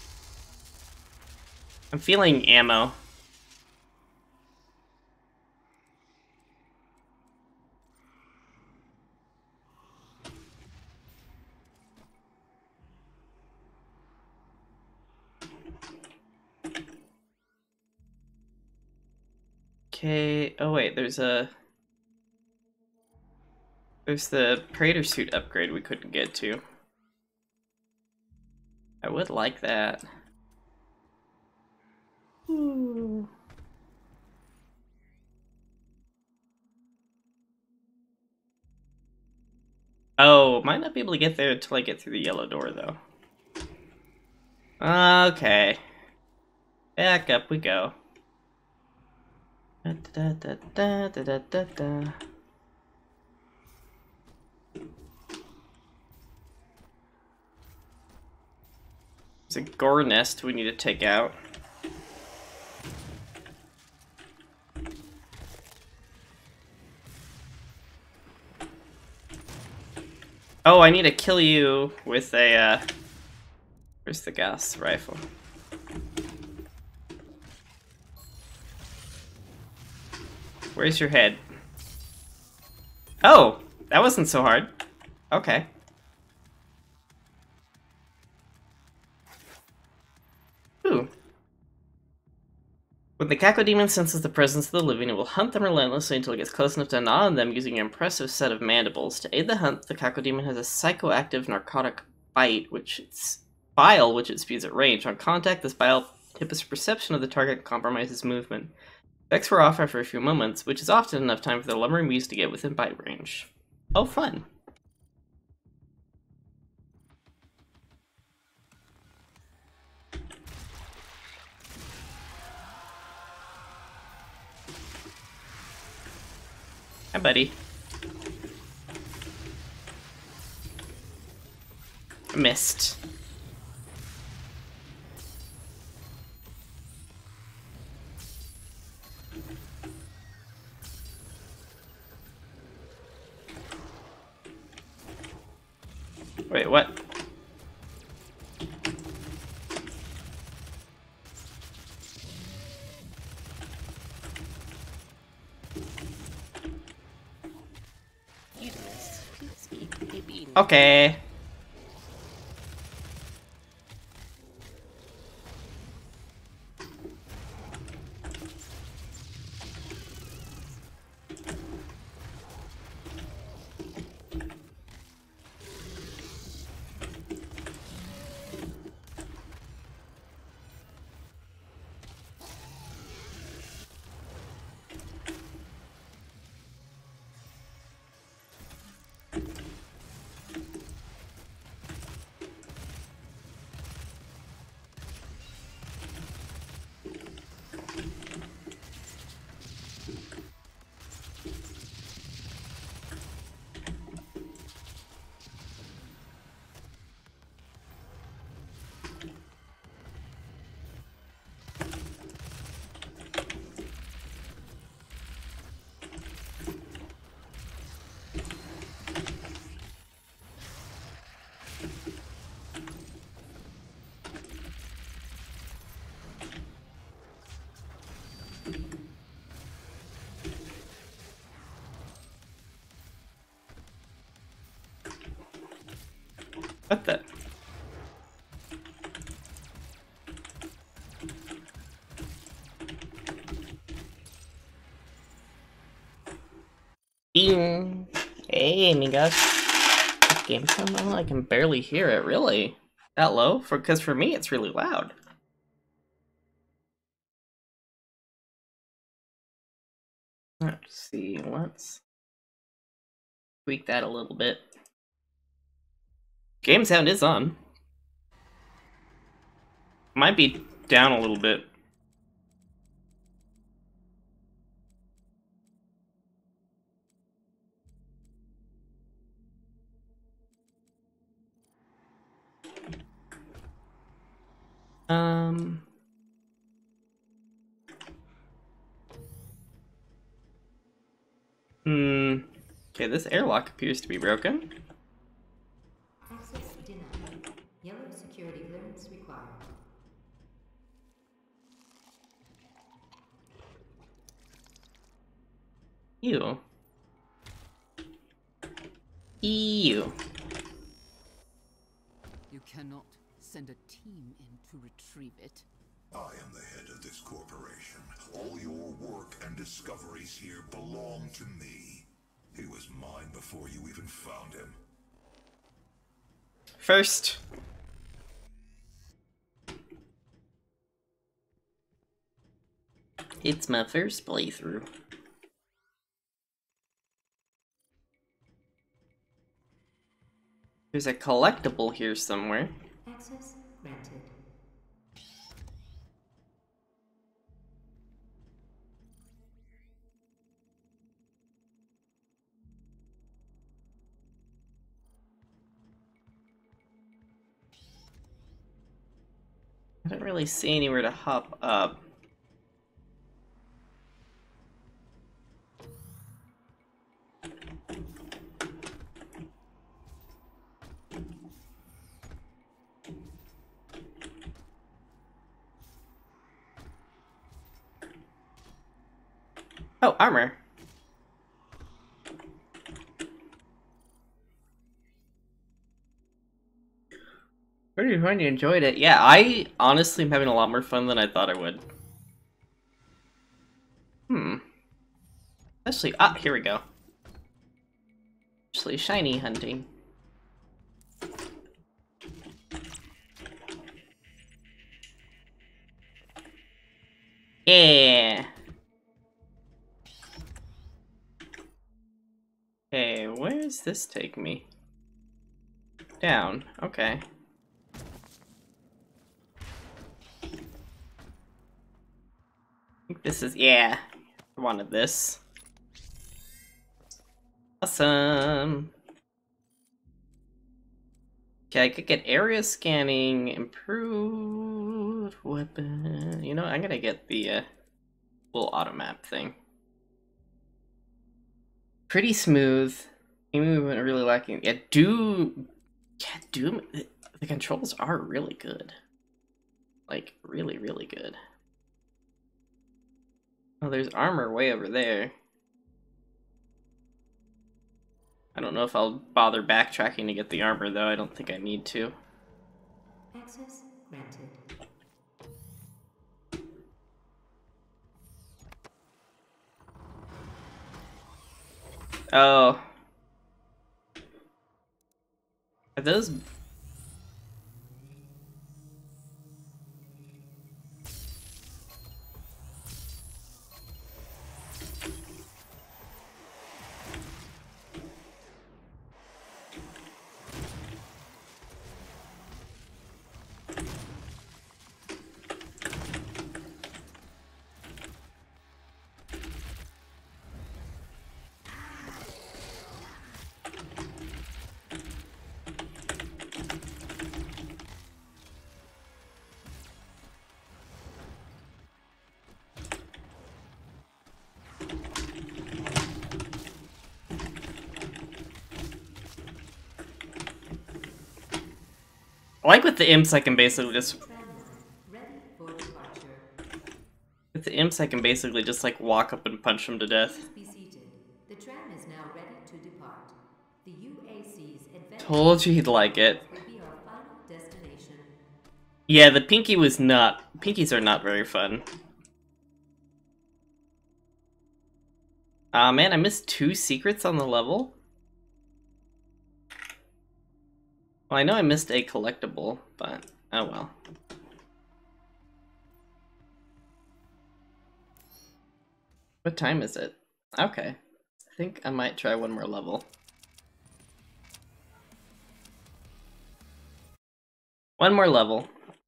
I'm feeling ammo. Okay, oh wait, there's the Praetor suit upgrade we couldn't get to. I would like that. Ooh. Oh, might not be able to get there until I get through the yellow door, though. Okay. Back up we go. Da, da, da, da, da, da, da, da. There's a gore nest we need to take out. Oh, I need to kill you with a, where's the gas rifle? Where's your head? Oh, that wasn't so hard. Okay. Ooh. When the Cacodemon senses the presence of the living, it will hunt them relentlessly until it gets close enough to gnaw on them using an impressive set of mandibles. To aid the hunt, the Cacodemon has a psychoactive narcotic which it spews at range. On contact, this bile inhibits perception of the target and compromises movement. Effects wear off after a few moments, which is often enough time for the lumbering beast to get within bite range. Oh, fun. Hi, buddy. Missed. Wait, what? Uterus, please eat a bean. Okay. What the? Bing! Hey, amigas. This game so low I can barely hear it, really. That low? Because for me, it's really loud. Let's see, let's tweak that a little bit. Game sound is on. Might be down a little bit. Okay, this airlock appears to be broken. Access denied. Yellow security clearance required. Ew. Ew. You cannot send a team in to retrieve it. I am the head of this corporation. All your work and discoveries here belong to me. He was mine before you even found him. First. It's my first playthrough. There's a collectible here somewhere. Access granted. I don't really see anywhere to hop up. Oh, armor. pretty fun. You enjoyed it. Yeah, I honestly am having a lot more fun than I thought I would. Especially, here we go. Especially shiny hunting. Yeah. Okay, where does this take me? Down. Okay. I think this is, yeah. I wanted this. Awesome. Okay, I could get area scanning, improved weapon. You know, I'm gonna get the little auto map thing. Pretty smooth. Maybe we weren't really lacking. Yeah, Doom. The controls are really good. Like, really, really good. Oh, there's armor way over there. I don't know if I'll bother backtracking to get the armor, though. I don't think I need to. Access granted. Oh. Are those... I like with the imps, I can basically just... Ready for departure. With the imps, I can basically just, like, walk up and punch them to death. Please be seated. The tram is now ready to depart. The UAC's adventure Told you he'd like it. will be our final destination. Yeah, the Pinky was not... Pinkies are not very fun. Aw, man, I missed 2 secrets on the level? Well, I know I missed a collectible, but oh well. What time is it? Okay. I think I might try one more level. One more level.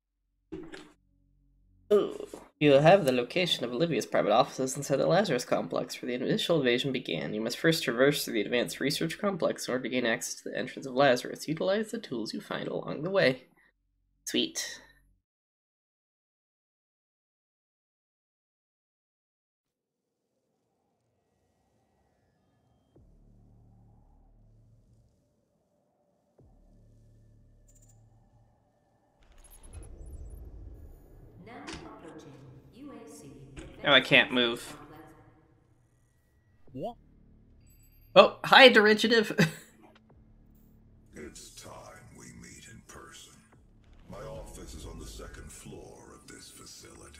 Ooh. You have the location of Olivia's private offices inside the Lazarus complex where the initial invasion began. You must first traverse through the advanced research complex in order to gain access to the entrance of Lazarus. Utilize the tools you find along the way. Sweet. Now approaching UAC. Oh, I can't move. Complex. What? Oh, hi, derivative. It's time we meet in person. My office is on the 2nd floor of this facility.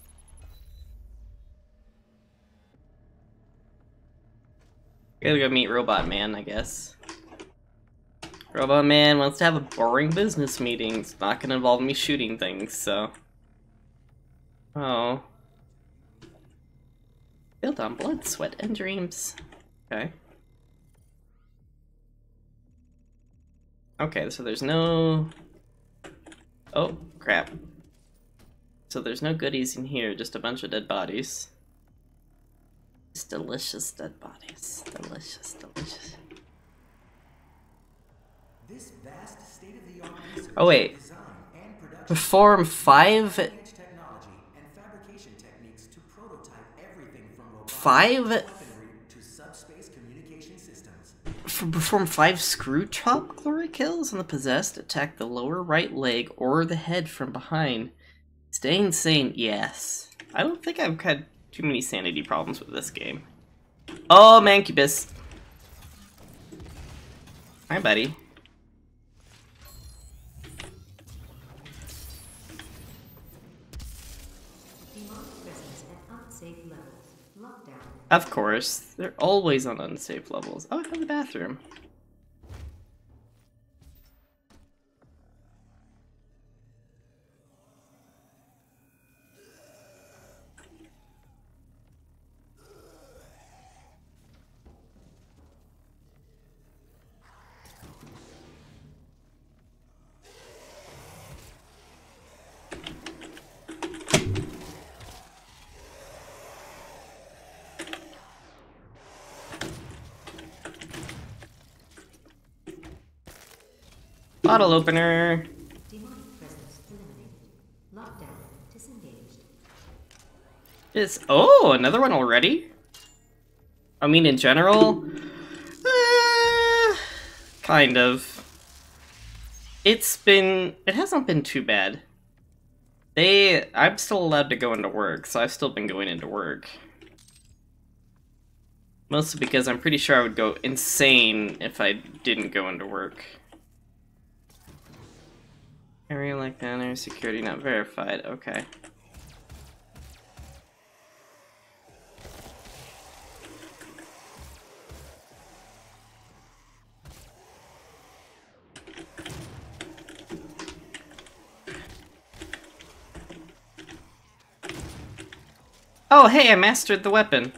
Gotta go meet Robot Man, I guess. Robot Man wants to have a boring business meeting. It's not gonna involve me shooting things, so... Oh. Built on blood, sweat, and dreams. Okay. Okay, so there's no... Oh, crap. So there's no goodies in here, just a bunch of dead bodies. Just delicious dead bodies. Delicious, delicious. This vast state-of-the-art research, Oh, wait. design, and production Perform 5... cutting-edge technology and fabrication techniques to prototype everything from robotics 5... weaponry to subspace communication systems. Perform 5 screw chop glory kills on the possessed. Attack the lower right leg or the head from behind. Stay insane, yes. I don't think I've had too many sanity problems with this game. Oh, Mancubus. Hi, buddy. Demonic presence at unsafe levels. Lockdown. Of course, they're always on unsafe levels. Oh, I found the bathroom. Bottle opener. Demonic presence eliminated. Lockdown disengaged. Oh, another one already? I mean, in general, kind of. It hasn't been too bad. I'm still allowed to go into work, so I've still been going into work. Mostly because I'm pretty sure I would go insane if I didn't go into work. Area like down there, security not verified, okay. Oh, hey, I mastered the weapon.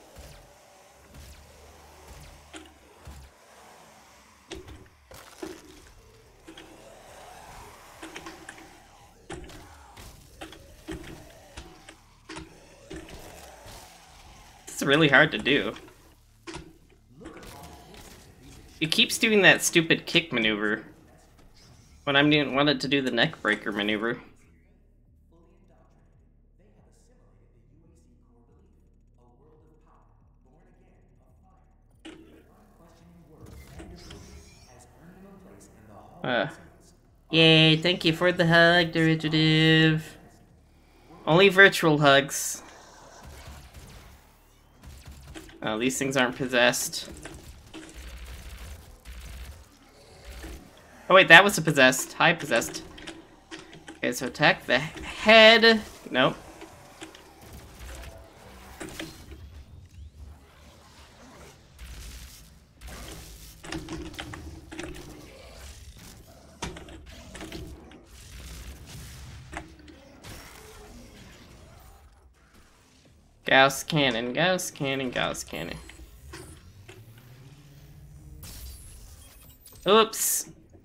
It's really hard to do. It keeps doing that stupid kick maneuver when I wanted to do the neck breaker maneuver. Yay, thank you for the hug, derivative. Only virtual hugs. Oh, these things aren't possessed. Oh wait, that was a possessed. Hi, possessed. Okay, so attack the head. Nope. Gauss cannon, Gauss cannon, Gauss cannon. Oops.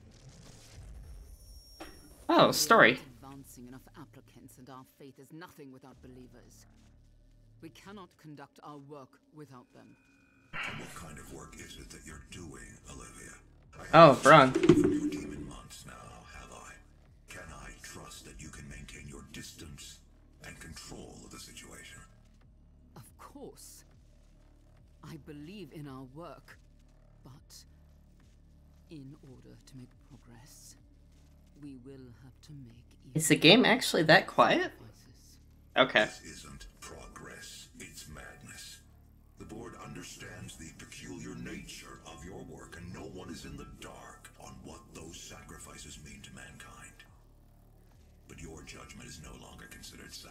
Oh, story. Advancing enough applicants, and our faith is nothing without believers. We cannot conduct our work without them. What kind of work is it that you're doing, Olivia? Oh, Braun. For your demon months now, have I? Can I trust that you can maintain your distance and control of the situation? Of course. I believe in our work, but in order to make progress, we will have to make Is the game actually that quiet? sacrifices. Okay. This isn't progress, it's madness. The board understands the peculiar nature of your work, and no one is in the dark on what those sacrifices mean to mankind. But your judgment is no longer considered sound.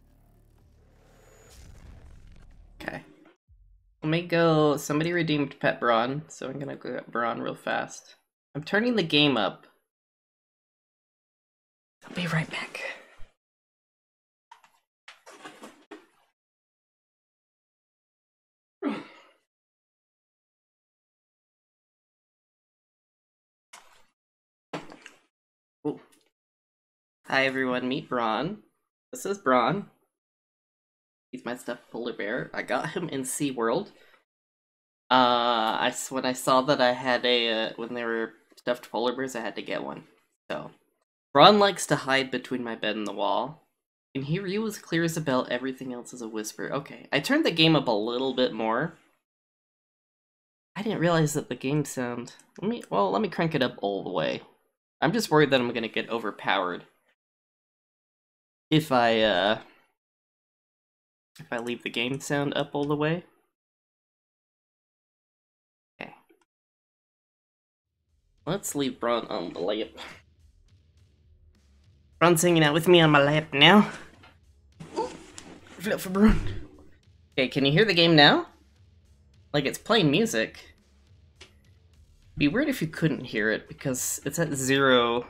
Okay. Let me go. Somebody redeemed Pet Braun, so I'm gonna go get Braun real fast. I'm turning the game up. I'll be right back. Ooh. Hi everyone, meet Braun. This is Braun. He's my stuffed polar bear. I got him in SeaWorld. When I saw that I had when they were stuffed polar bears, I had to get one. So, Braun likes to hide between my bed and the wall. Can hear you as clear as a bell, everything else is a whisper. Okay, I turned the game up a little bit more. I didn't realize that the game sound... Let me crank it up all the way. I'm just worried that I'm gonna get overpowered if I leave the game sound up all the way. Okay. Let's leave Braun on the lap. Braun's hanging out with me on my lap now. Okay, can you hear the game now? Like, it's playing music. Be weird if you couldn't hear it, because it's at 0.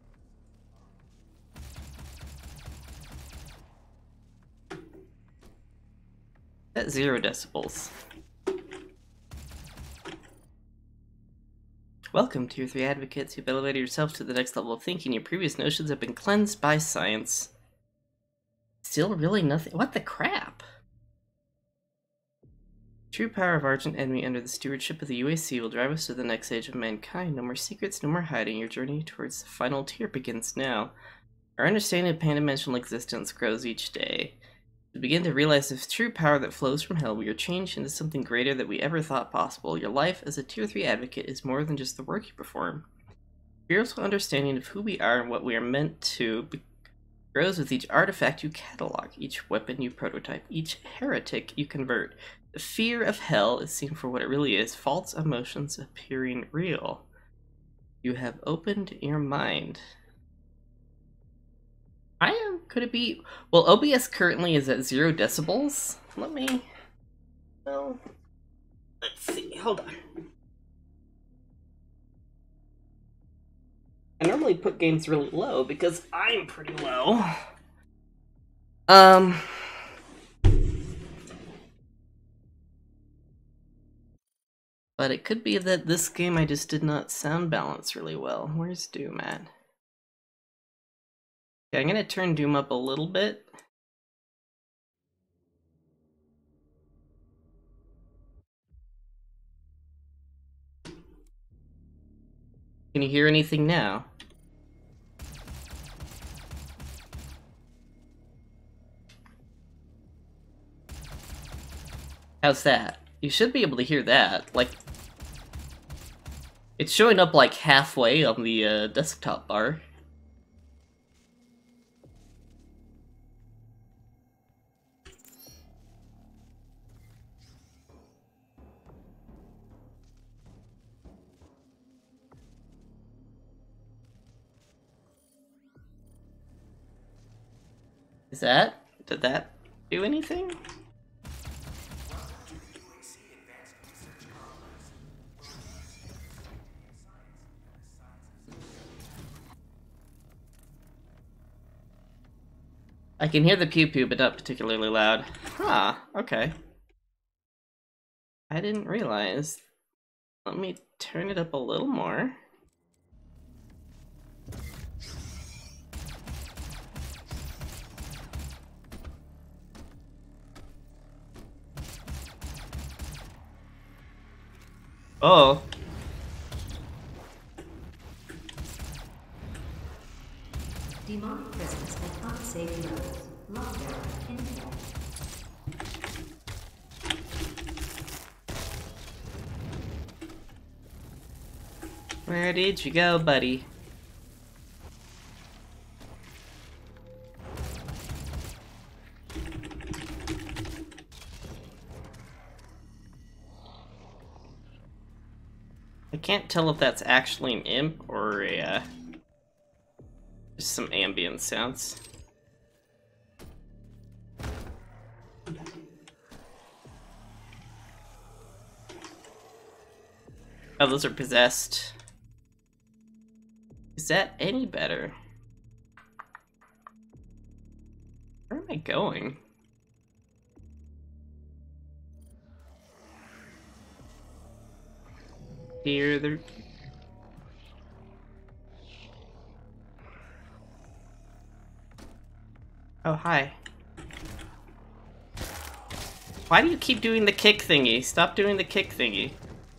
At 0 decibels. Welcome, Tier 3 advocates. You've elevated yourself to the next level of thinking. Your previous notions have been cleansed by science. Still really nothing. What the crap? True power of Argent Enemy under the stewardship of the UAC will drive us to the next age of mankind. No more secrets, no more hiding. Your journey towards the final tier begins now. Our understanding of pan-dimensional existence grows each day. To begin to realize the true power that flows from hell, we are changed into something greater than we ever thought possible. Your life as a Tier 3 advocate is more than just the work you perform. Your understanding of who we are and what we are meant to grows with each artifact you catalog, each weapon you prototype, each heretic you convert. The fear of hell is seen for what it really is, false emotions appearing real. You have opened your mind. Could it be? Well, OBS currently is at 0 decibels. Let me... Well, let's see. Hold on. I normally put games really low because I'm pretty low. But it could be that this game I just did not sound balance really well. Where's Doom at? Okay, I'm gonna turn Doom up a little bit. Can you hear anything now? How's that? You should be able to hear that. Like, it's showing up like halfway on the desktop bar. Did that do anything? I can hear the pew-pew, but not particularly loud. Huh, okay. I didn't realize. Let me turn it up a little more. Oh. Demonic presence at unsafe levels. Lockdown in effect. Where did you go, buddy? I can't tell if that's actually an imp or a, just some ambient sounds. Oh, those are possessed. Is that any better? Where am I going? Here, there. Oh, hi. Why do you keep doing the kick thingy? Stop doing the kick thingy.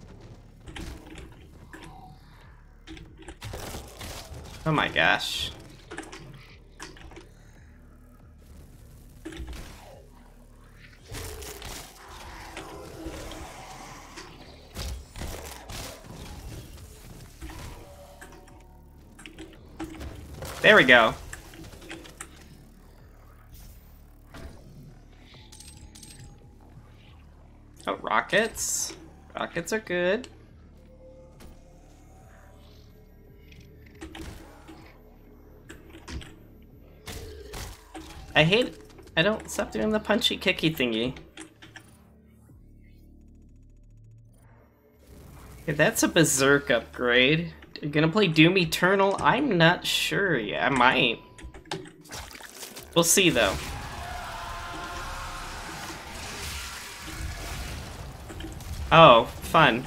Oh my gosh. There we go. Oh, rockets. Rockets are good. I hate I don't stop doing the punchy kicky thingy. Okay, that's a Berserk upgrade. You're gonna play Doom Eternal? I'm not sure yet. I might. We'll see though. Oh, fun.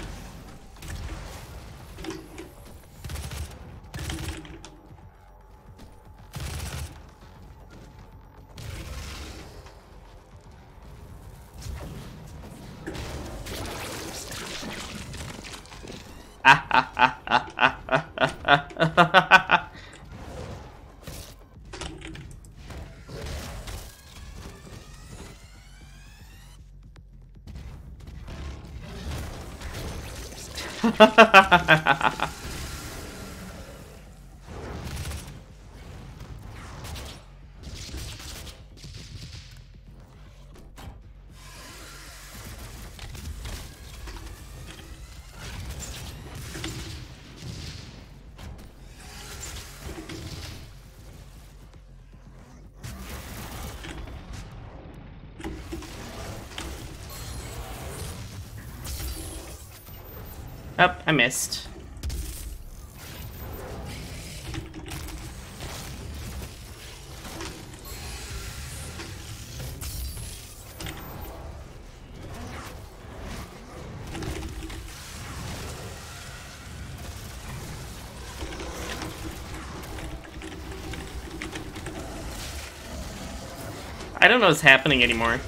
Oh, I missed. I don't know what's happening anymore.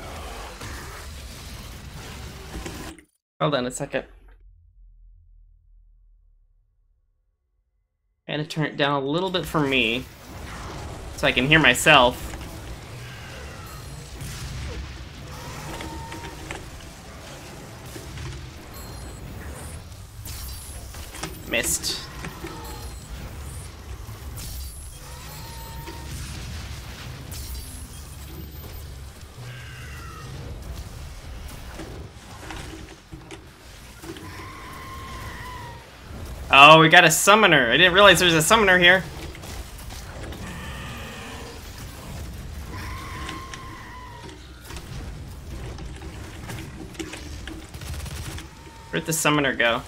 Hold on a second. I had to turn it down a little bit for me, so I can hear myself. Missed. Oh, we got a summoner. I didn't realize there's a summoner here. Where'd the summoner go?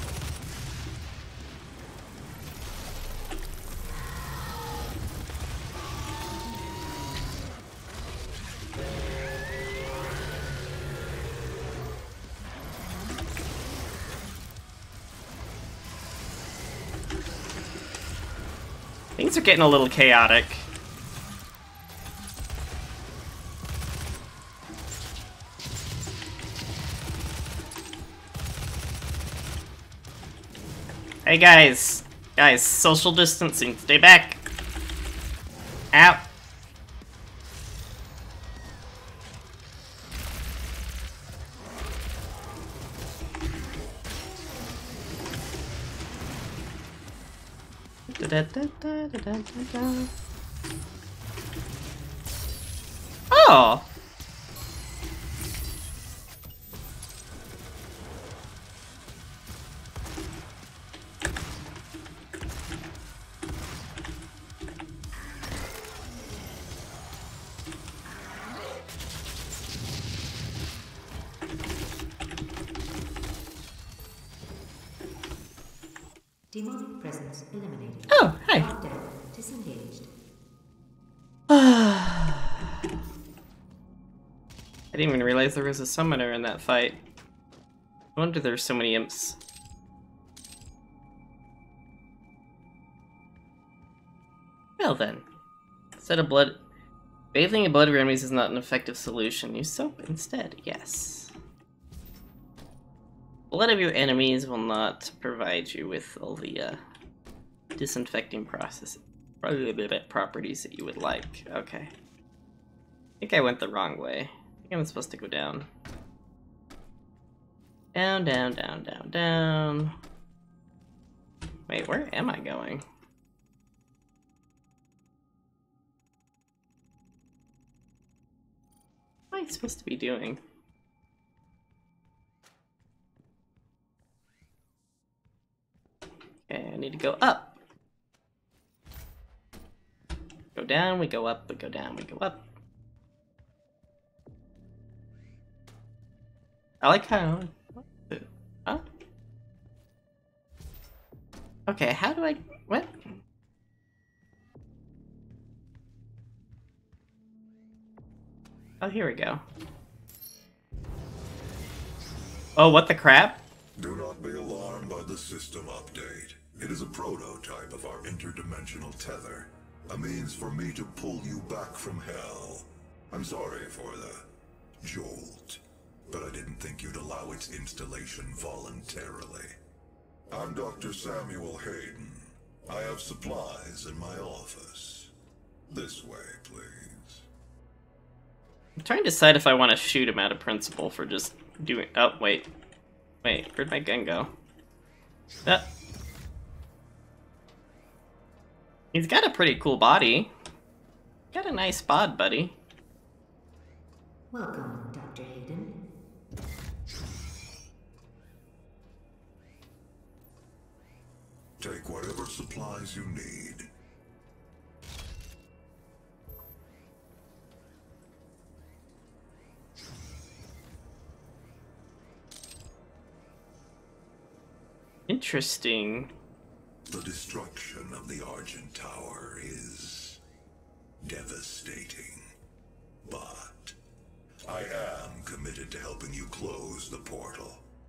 Things are getting a little chaotic. Hey guys! Guys, social distancing. Stay back! Ow! Oh! Demonic presence eliminated. Oh, hi. Lockdown disengaged. I didn't even realize there was a summoner in that fight. No wonder there's so many imps. Well then. Instead of blood... Bathing in blood of enemies is not an effective solution. Use soap instead, yes. Blood of your enemies will not provide you with all the disinfecting properties that you would like. Okay. I think I went the wrong way. I think I'm supposed to go down. Down, down, down, down, down. Wait, where am I going? What am I supposed to be doing? Okay, I need to go up. Go down, we go up, we go down, we go up. I like how... Huh? Okay, how do I... What? Oh, here we go. Oh, what the crap? Do not be alarmed by the system update. It is a prototype of our interdimensional tether. A means for me to pull you back from hell. I'm sorry for the jolt, but I didn't think you'd allow its installation voluntarily. I'm Dr. Samuel Hayden. I have supplies in my office. This way, please. I'm trying to decide if I want to shoot him out of principle for just doing... Oh, wait. Wait, where'd my gun go? He's got a pretty cool body. Got a nice bod, buddy. Welcome, Dr. Hayden. Take whatever supplies you need. Interesting. The destruction of the Argent Tower is devastating, but I am committed to helping you close the portal.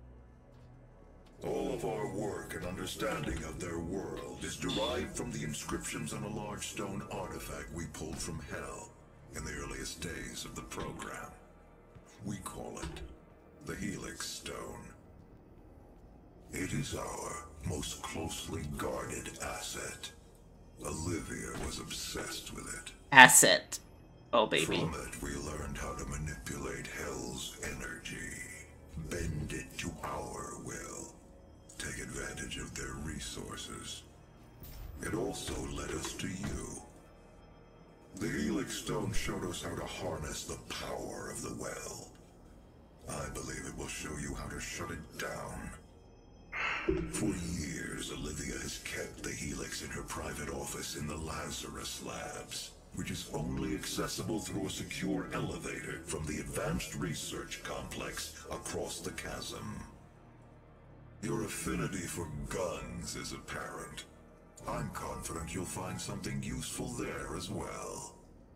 All of our work and understanding of their world is derived from the inscriptions on a large stone artifact we pulled from Hell in the earliest days of the program. We call it the Helix Stone. It is our most closely guarded asset. Olivia was obsessed with it. Asset. Oh, baby. From it, we learned how to manipulate Hell's energy, bend it to our will, take advantage of their resources. It also led us to you. The Helix Stone showed us how to harness the power of the well. I believe it will show you how to shut it down. For years, Olivia has kept the Helix in her private office in the Lazarus Labs, which is only accessible through a secure elevator from the Advanced Research Complex across the chasm. Your affinity for guns is apparent. I'm confident you'll find something useful there as well.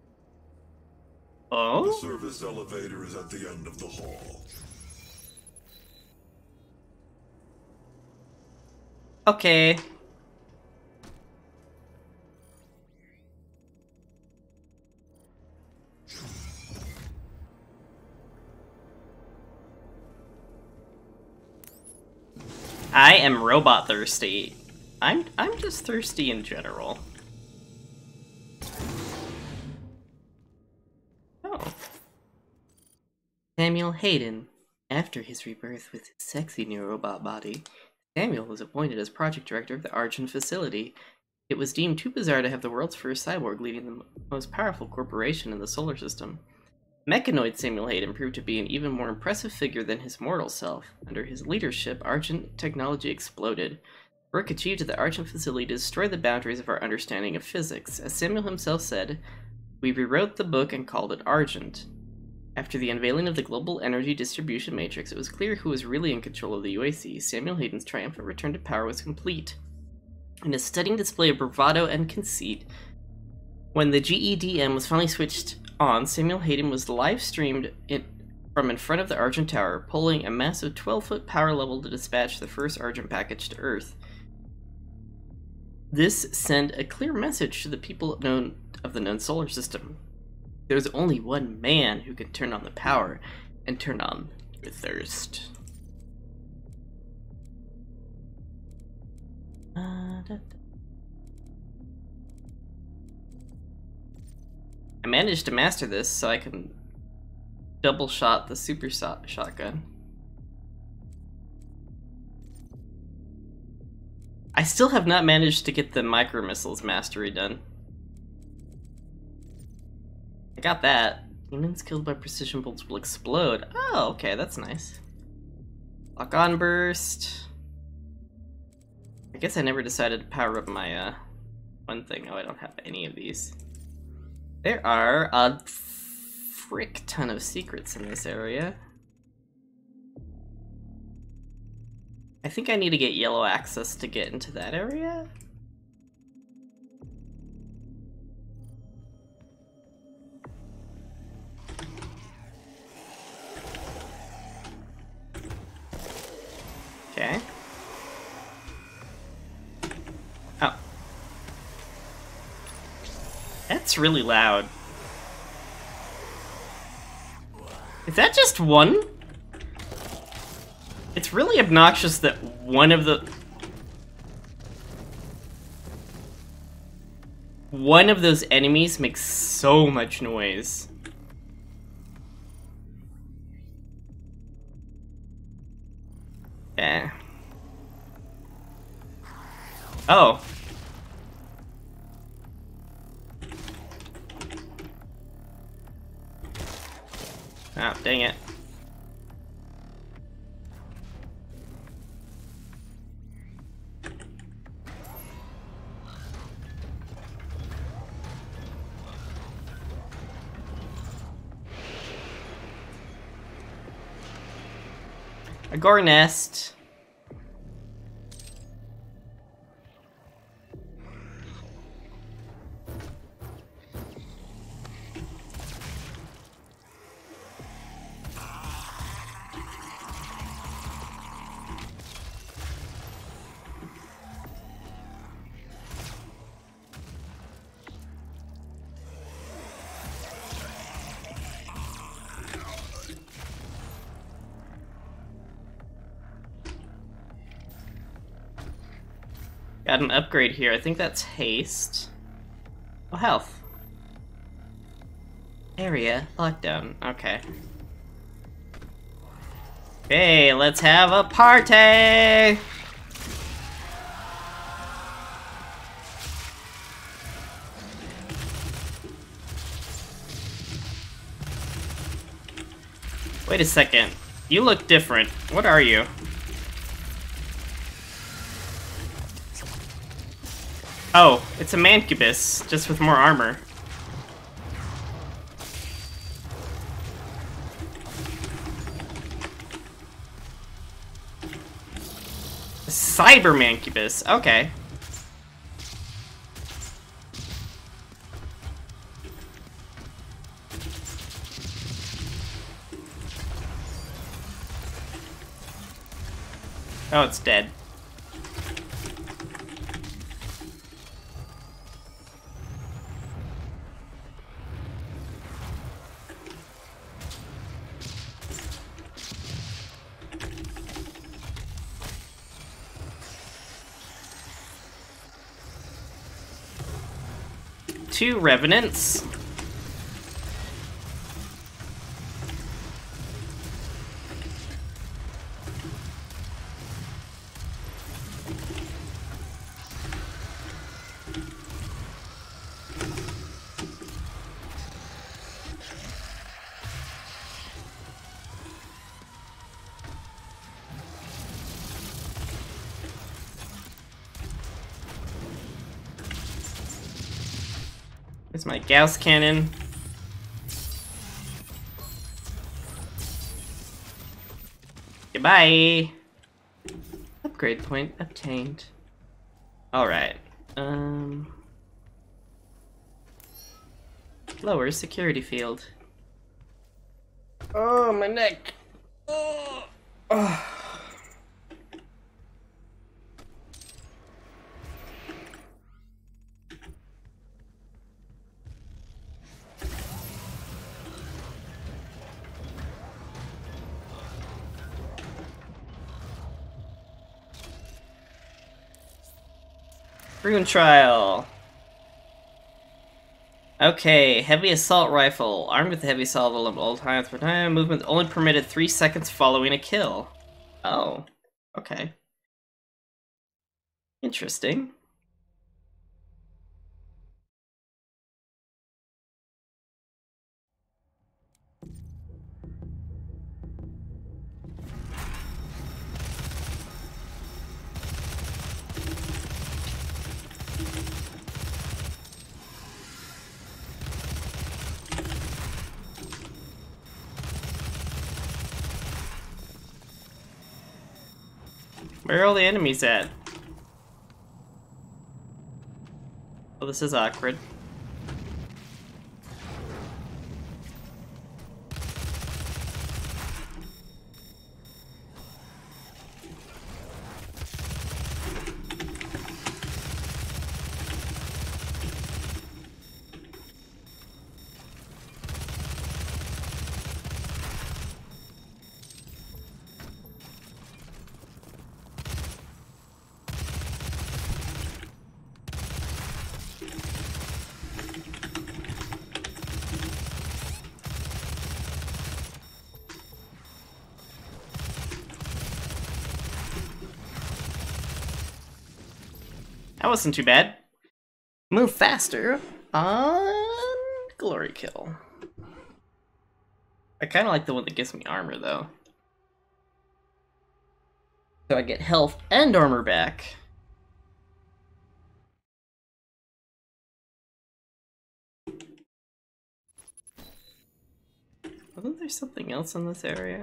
Oh? The service elevator is at the end of the hall. Okay. I am robot thirsty. I'm just thirsty in general. Oh. Samuel Hayden. After his rebirth with his sexy new robot body, Samuel was appointed as project director of the Argent facility. It was deemed too bizarre to have the world's first cyborg leading the most powerful corporation in the solar system. Mechanoid Samuel Hayden proved to be an even more impressive figure than his mortal self. Under his leadership, Argent technology exploded. Work achieved at the Argent facility to destroy the boundaries of our understanding of physics. As Samuel himself said, "We rewrote the book and called it Argent." After the unveiling of the global energy distribution matrix, it was clear who was really in control of the UAC. Samuel Hayden's triumphant return to power was complete. In a stunning display of bravado and conceit, when the GEDM was finally switched on, Samuel Hayden was live-streamed from in front of the Argent Tower, pulling a massive 12-foot power level to dispatch the first Argent package to Earth. This sent a clear message to the people of the known solar system. There's only one man who can turn on the power and turn on your thirst. I managed to master this so I can double shot the super shotgun. I still have not managed to get the micro missiles mastery done. I got that. Demons killed by precision bolts will explode. Oh, okay, that's nice. Lock on burst. I guess I never decided to power up my one thing. Oh, I don't have any of these. There are a frick ton of secrets in this area. I think I need to get yellow access to get into that area. Okay. Oh. That's really loud. Is that just one? It's really obnoxious that one of those enemies makes so much noise. Yeah. Oh. Oh, dang it. A gore nest. Got an upgrade here. I think that's haste. Oh, health. Area lockdown. Okay. Okay, let's have a party! Wait a second. You look different. What are you? Oh, it's a Mancubus, just with more armor. A Cyber Mancubus, okay. Oh, it's dead. Two revenants. Here's my Gauss cannon. Goodbye. Upgrade point obtained. Alright. Lower security field. Oh, my neck. Oh. Oh. Rune trial. Okay, heavy assault rifle. Armed with the heavy assault rifle at all times per time. Movement only permitted 3 seconds following a kill. Oh, okay. Interesting. Where are all the enemies at? Well, this is awkward. That wasn't too bad. Move faster on Glory Kill. I kind of like the one that gives me armor, though. So I get health and armor back. Wasn't there something else in this area?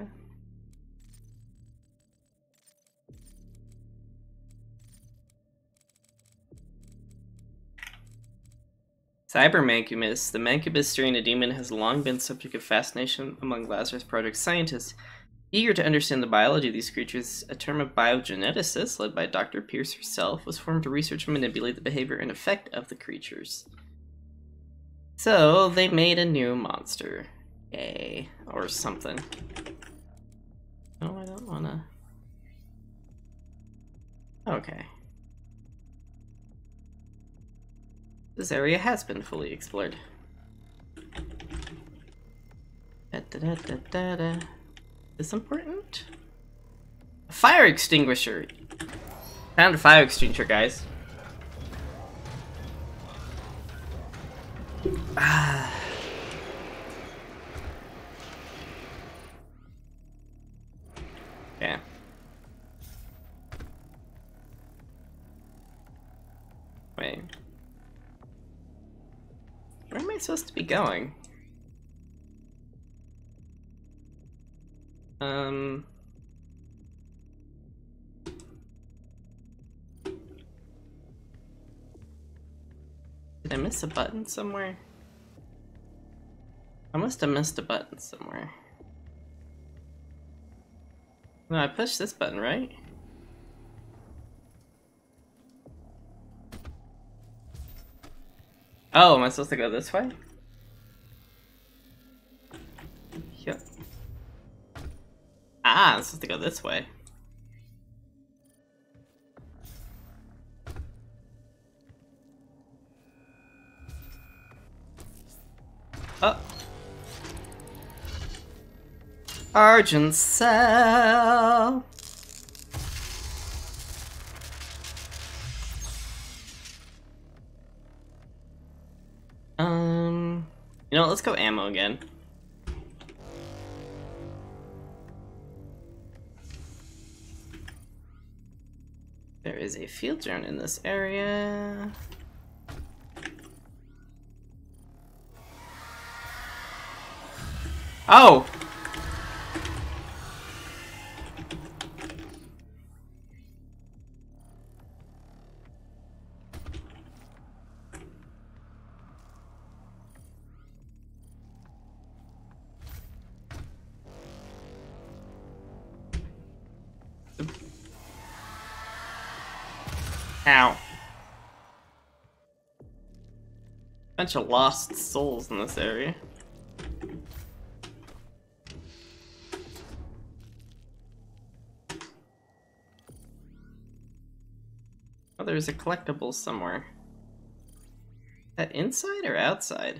Cyber Mancubus. The Mancubus strain of demon has long been subject of fascination among Lazarus Project scientists. Eager to understand the biology of these creatures, a term of biogeneticists, led by Dr. Pierce herself, was formed to research and manipulate the behavior and effect of the creatures. So, they made a new monster. Yay. Or something. No, I don't wanna... Okay. This area has been fully explored. Is this important? A fire extinguisher! Found a fire extinguisher, guys. Ah. Yeah. Wait. Where am I supposed to be going? Did I miss a button somewhere? I must have missed a button somewhere. No, I pushed this button, right? Oh, am I supposed to go this way? Yep. Ah, I'm supposed to go this way. Oh. Argent Cell. You know what, let's go ammo again. There is a field drone in this area. Oh! Ow. Bunch of lost souls in this area. Oh, there's a collectible somewhere. Is that inside or outside?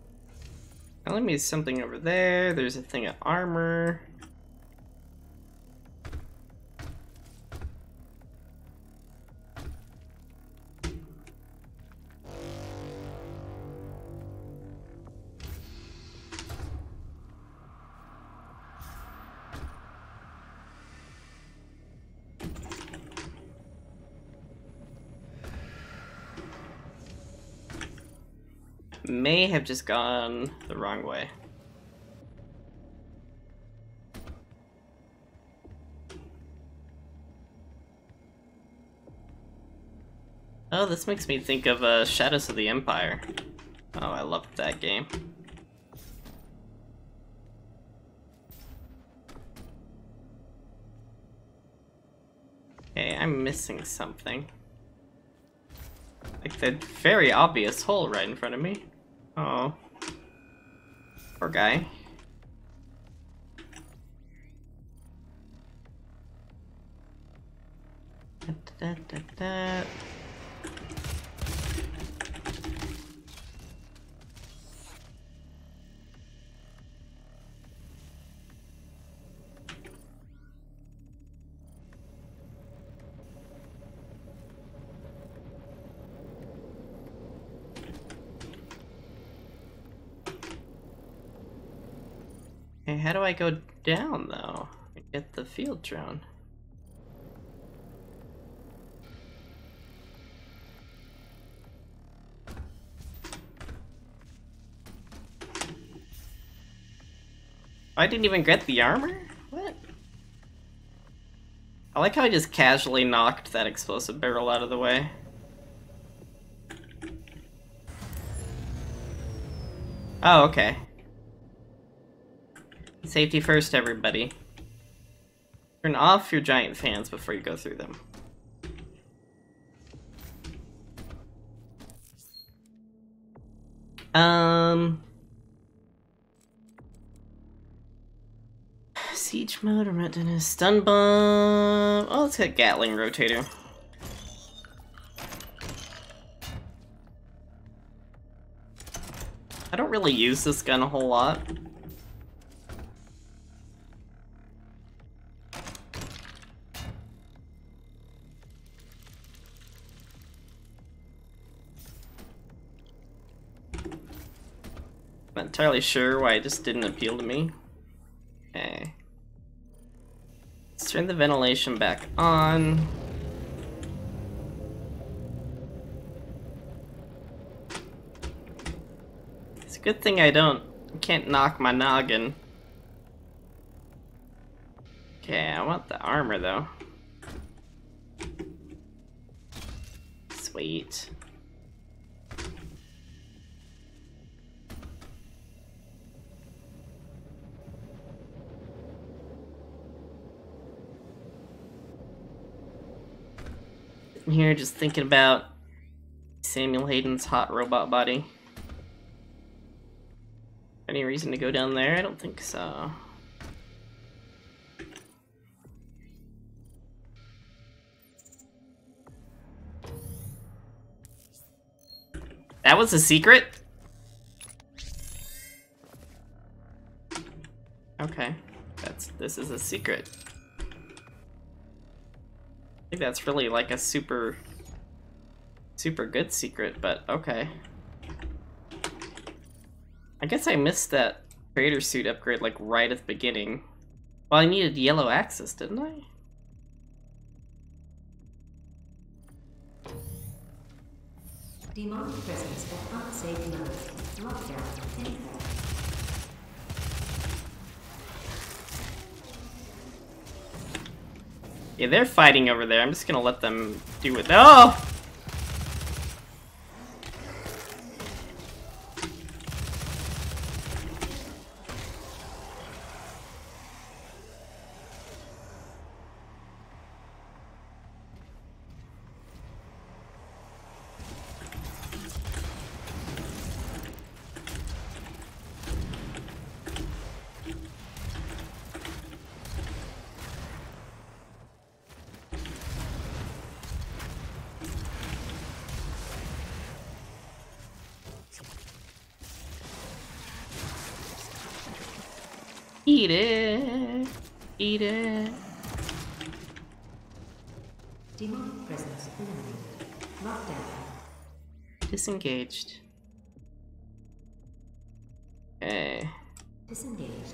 Telling me something over there. There's a thing of armor. may have just gone the wrong way. Oh, this makes me think of Shadows of the Empire. Oh, I loved that game. Okay, I'm missing something. Like the very obvious hole right in front of me. Oh. Poor guy. Da, da, da, da. Okay, how do I go down though? Get the field drone. I didn't even get the armor? What? I like how I just casually knocked that explosive barrel out of the way. Oh, okay. Safety first, everybody. Turn off your giant fans before you go through them. Siege mode, retinue, stun bomb. Oh, let's get Gatling rotator. I don't really use this gun a whole lot. Not entirely sure why it just didn't appeal to me. Okay. Let's turn the ventilation back on. It's a good thing I can't knock my noggin. Okay, I want the armor though. Sweet. Here, just thinking about Samuel Hayden's hot robot body. Any reason to go down there? I don't think so. That was a secret? Okay, this is a secret. I think that's really like a super good secret, but okay. I guess I missed that trader suit upgrade like right at the beginning. Well, I needed yellow access, didn't I? Demonic presence at unsafe levels. Lockdown in effect. Yeah, they're fighting over there. I'm just gonna let them do it. Oh! Eat it! Eat it! Demonic presence eliminated. Lockdown. Disengaged. Okay. Disengaged.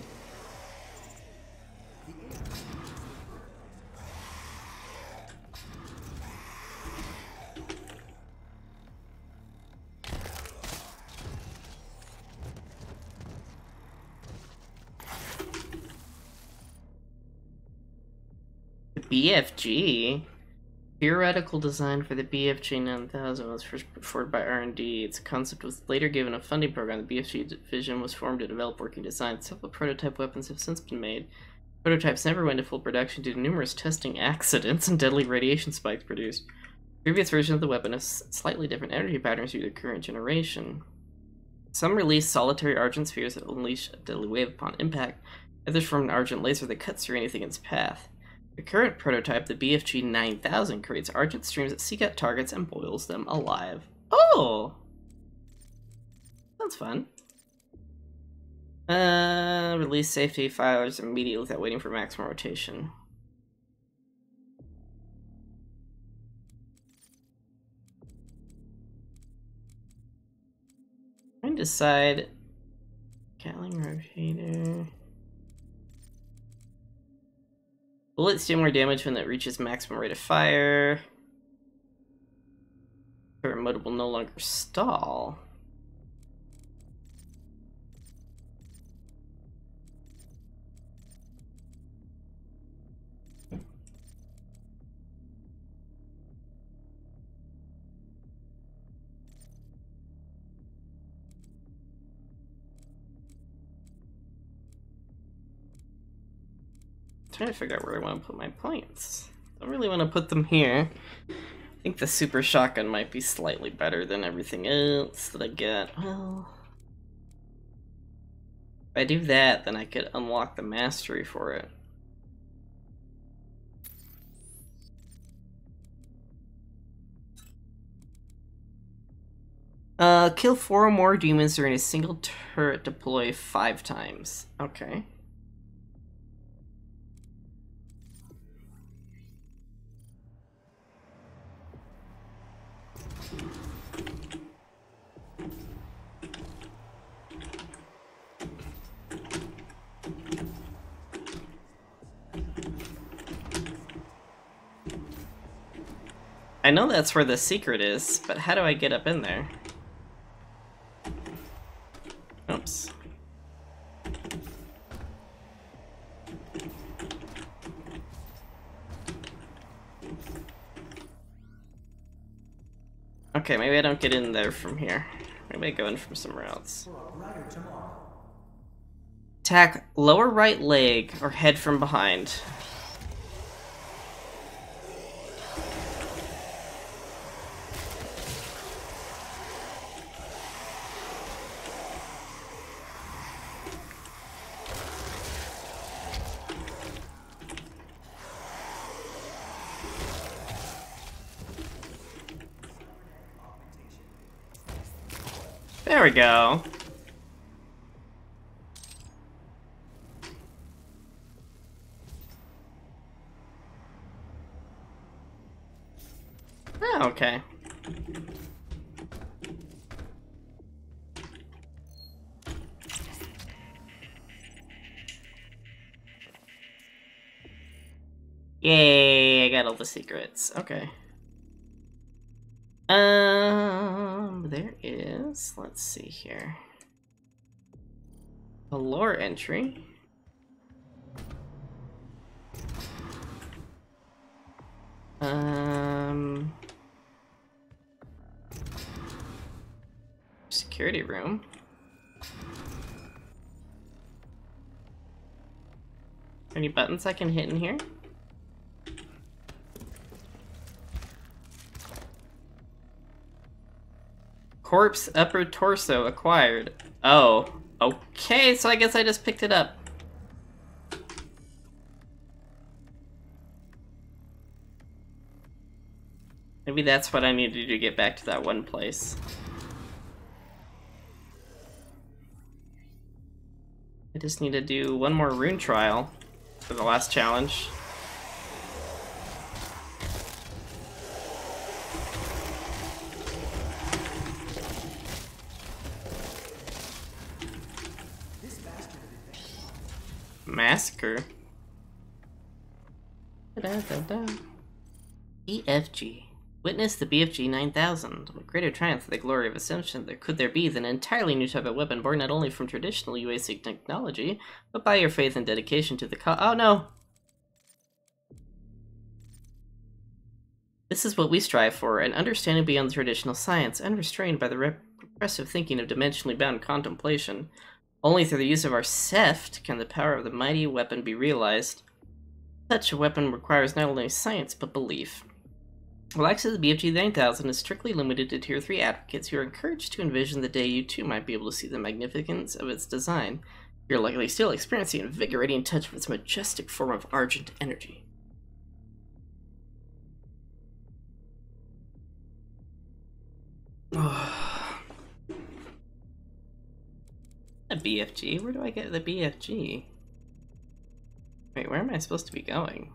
BFG? Theoretical design for the BFG 9000 was first put forward by R&D. Its concept was later given a funding program. The BFG division was formed to develop working designs. Several prototype weapons have since been made. Prototypes never went into full production due to numerous testing accidents and deadly radiation spikes produced. Previous versions of the weapon have slightly different energy patterns due to the current generation. Some release solitary argent spheres that unleash a deadly wave upon impact. Others form an argent laser that cuts through anything in its path. The current prototype, the BFG 9000, creates argent streams that seek out targets and boils them alive. Oh! Sounds fun. Release safety filers immediately without waiting for maximum rotation. Trying to decide. Gatling rotator. Bullets do more damage when it reaches maximum rate of fire. Current mode will no longer stall. Trying to figure out where I want to put my points. Don't really want to put them here. I think the super shotgun might be slightly better than everything else that I get. Well, if I do that, then I could unlock the mastery for it. Kill 4 or more demons during a single turret deploy 5 times. Okay. I know that's where the secret is, but how do I get up in there? Oops. Okay, maybe I don't get in there from here. Maybe I go in from somewhere else. Attack lower right leg or head from behind. There we go. Oh, okay. Yay, I got all the secrets. Okay. There is, let's see here. A lore entry. Security room. Any buttons I can hit in here? Corpse upper torso acquired. Oh, okay, so I guess I just picked it up. Maybe that's what I need to do to get back to that one place. I just need to do one more rune trial for the last challenge. Massacre. Da-da-da-da. BFG. Witness the BFG 9000. What greater triumph for the glory of Ascension could there be than an entirely new type of weapon born not only from traditional UAC technology, but by your faith and dedication to the oh no! This is what we strive for, an understanding beyond traditional science, unrestrained by the repressive thinking of dimensionally bound contemplation. Only through the use of our Seft can the power of the mighty weapon be realized. Such a weapon requires not only science, but belief. While access to the BFG 9000 is strictly limited to Tier 3 advocates, you are encouraged to envision the day you too might be able to see the magnificence of its design. You're likely still experiencing an invigorating touch of its majestic form of argent energy. A BFG? Where do I get the BFG? Wait, where am I supposed to be going?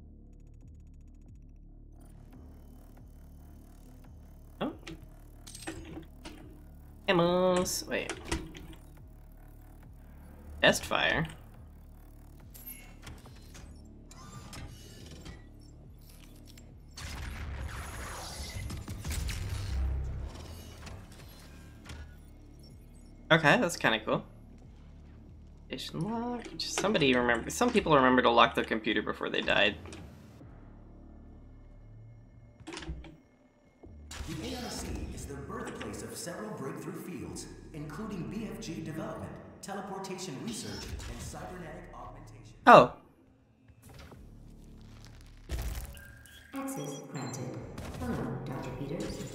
Oh. Amos! Wait. Test fire? Okay, that's kind of cool. Station lock. Somebody remember. Some people remember to lock their computer before they died. The ARC is the birthplace of several breakthrough fields, including BFG development, teleportation research, and cybernetic augmentation. Oh. Access granted. Hello, Dr. Peters.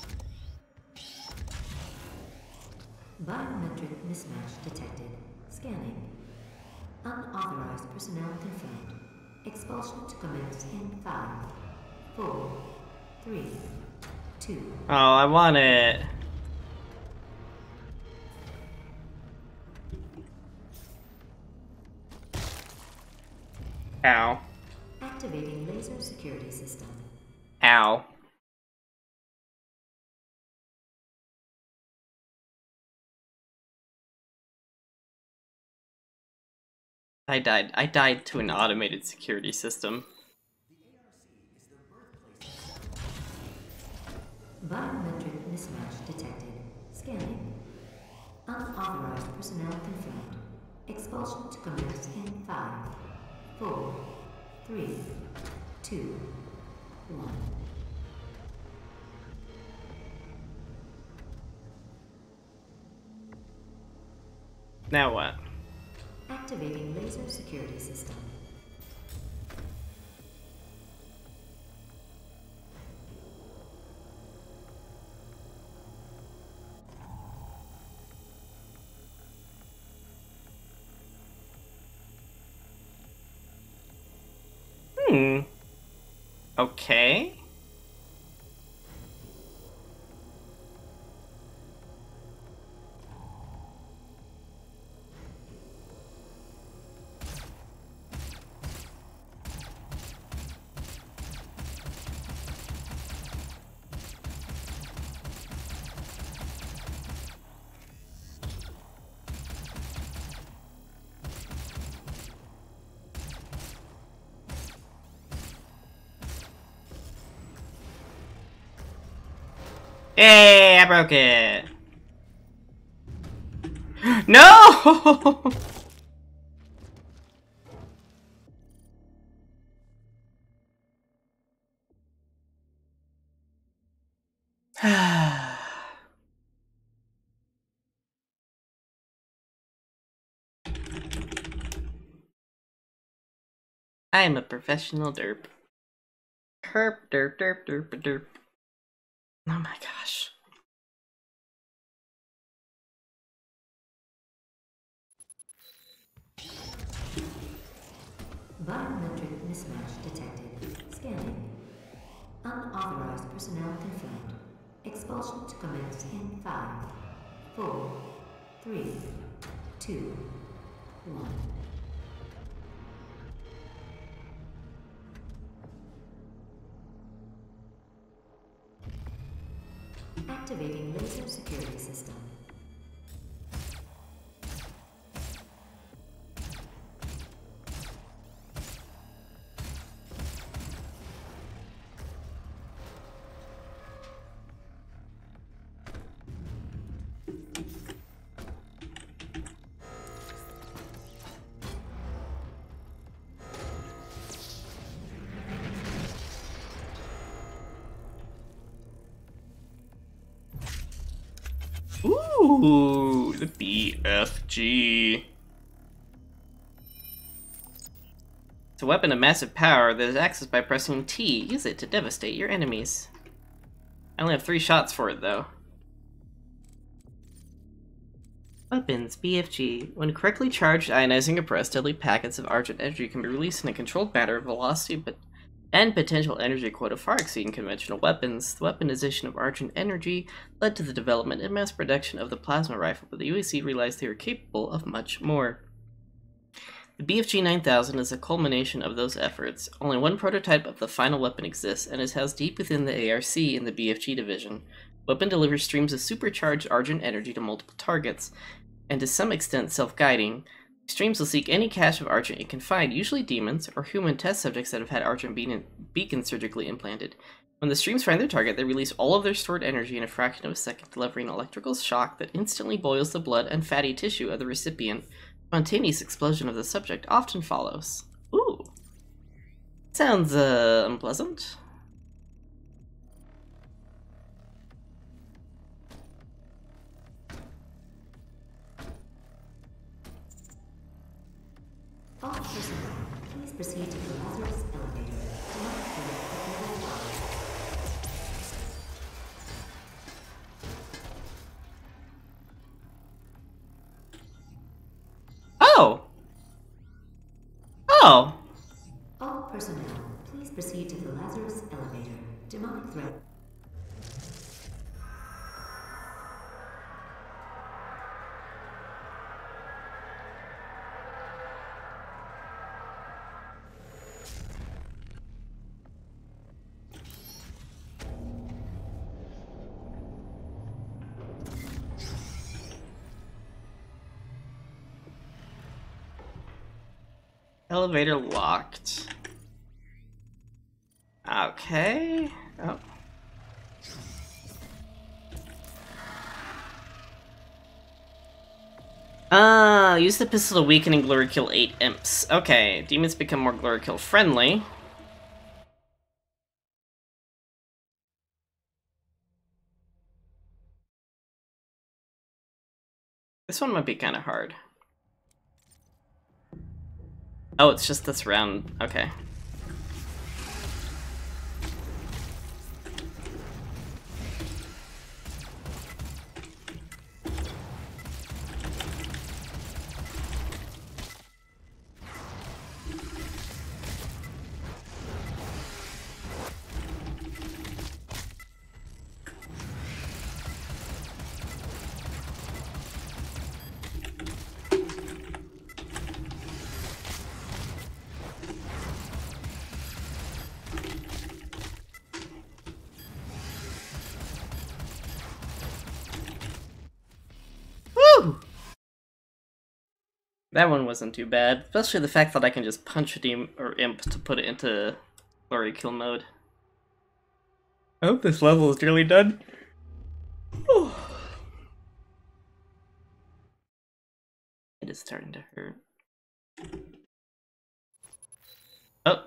Biometric mismatch detected. Scanning. Unauthorized personnel confirmed. Expulsion to commence in 5, 4, 3, 2. Oh, I want it. Ow. Activating laser security system. Ow. I died. I died to an automated security system. Biometric mismatch detected. Scanning. Unauthorized personnel confirmed. Expulsion to commence in 5, 4, 3, 2, 1. Now what? Activating laser security system. Okay. Hey, I broke it. No! I am a professional derp. Herp, derp, derp, derp, derp. Oh my gosh. Biometric mismatch detected. Scanning. Unauthorized personnel confirmed. Expulsion to commence in 5, 4, 3, 2, 1. Activating laser security system. Ooh, the BFG. It's a weapon of massive power that is accessed by pressing T. Use it to devastate your enemies. I only have 3 shots for it, though. Weapons, BFG. When correctly charged, ionizing or pressed, deadly packets of Argent energy can be released in a controlled manner. Velocity and potential energy quota far exceeding conventional weapons. The weaponization of Argent energy led to the development and mass production of the plasma rifle, but the UAC realized they were capable of much more. The BFG 9000 is a culmination of those efforts. Only one prototype of the final weapon exists, and is housed deep within the ARC in the BFG division. Weapon delivers streams of supercharged Argent energy to multiple targets, and to some extent self-guiding. Streams will seek any cache of Argent it can find, usually demons or human test subjects that have had Argent beacons surgically implanted. When the streams find their target, they release all of their stored energy in a fraction of a second, delivering an electrical shock that instantly boils the blood and fatty tissue of the recipient. Spontaneous explosion of the subject often follows. Ooh. Sounds, unpleasant. All personnel, please proceed to the Lazarus elevator. Do not clear at level 5. Oh! Oh! All personnel, please proceed to the Lazarus elevator. Demonic threat. Elevator locked. Okay. Oh. Use the pistol to weaken and glory kill 8 imps. Okay, demons become more glory kill friendly. This one might be kind of hard. Oh, it's just this round. Okay. That one wasn't too bad, especially the fact that I can just punch a demon or imp to put it into glory kill mode. I hope this level is nearly done. It is starting to hurt. Oh.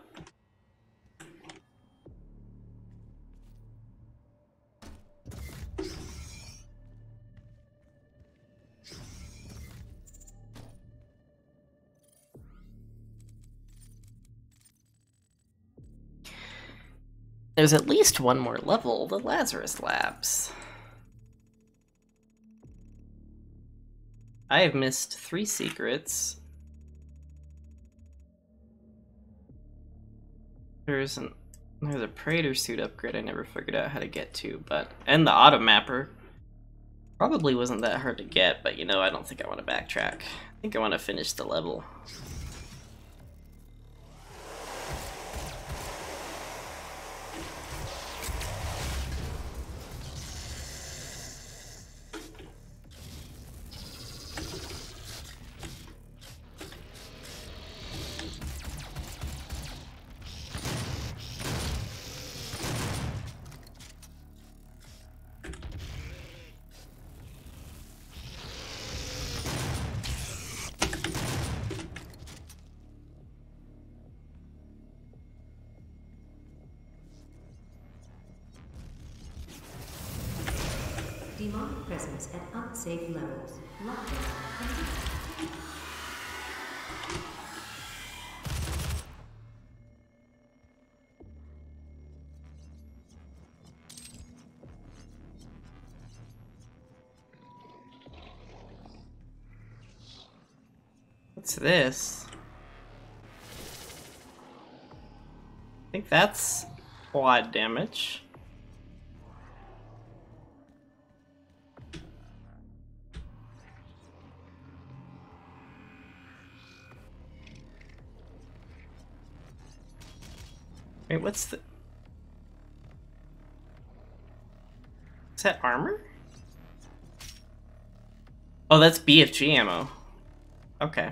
There's at least one more level, the Lazarus Labs. I have missed 3 secrets. There's a Praetor suit upgrade I never figured out how to get to, and the auto mapper. Probably wasn't that hard to get, but you know, I don't think I want to backtrack. I think I want to finish the level. Demonic presence at unsafe levels. Lockdown imminent. What's this? I think that's quad damage. Wait, what's the... Is that armor? Oh, that's BFG ammo. Okay.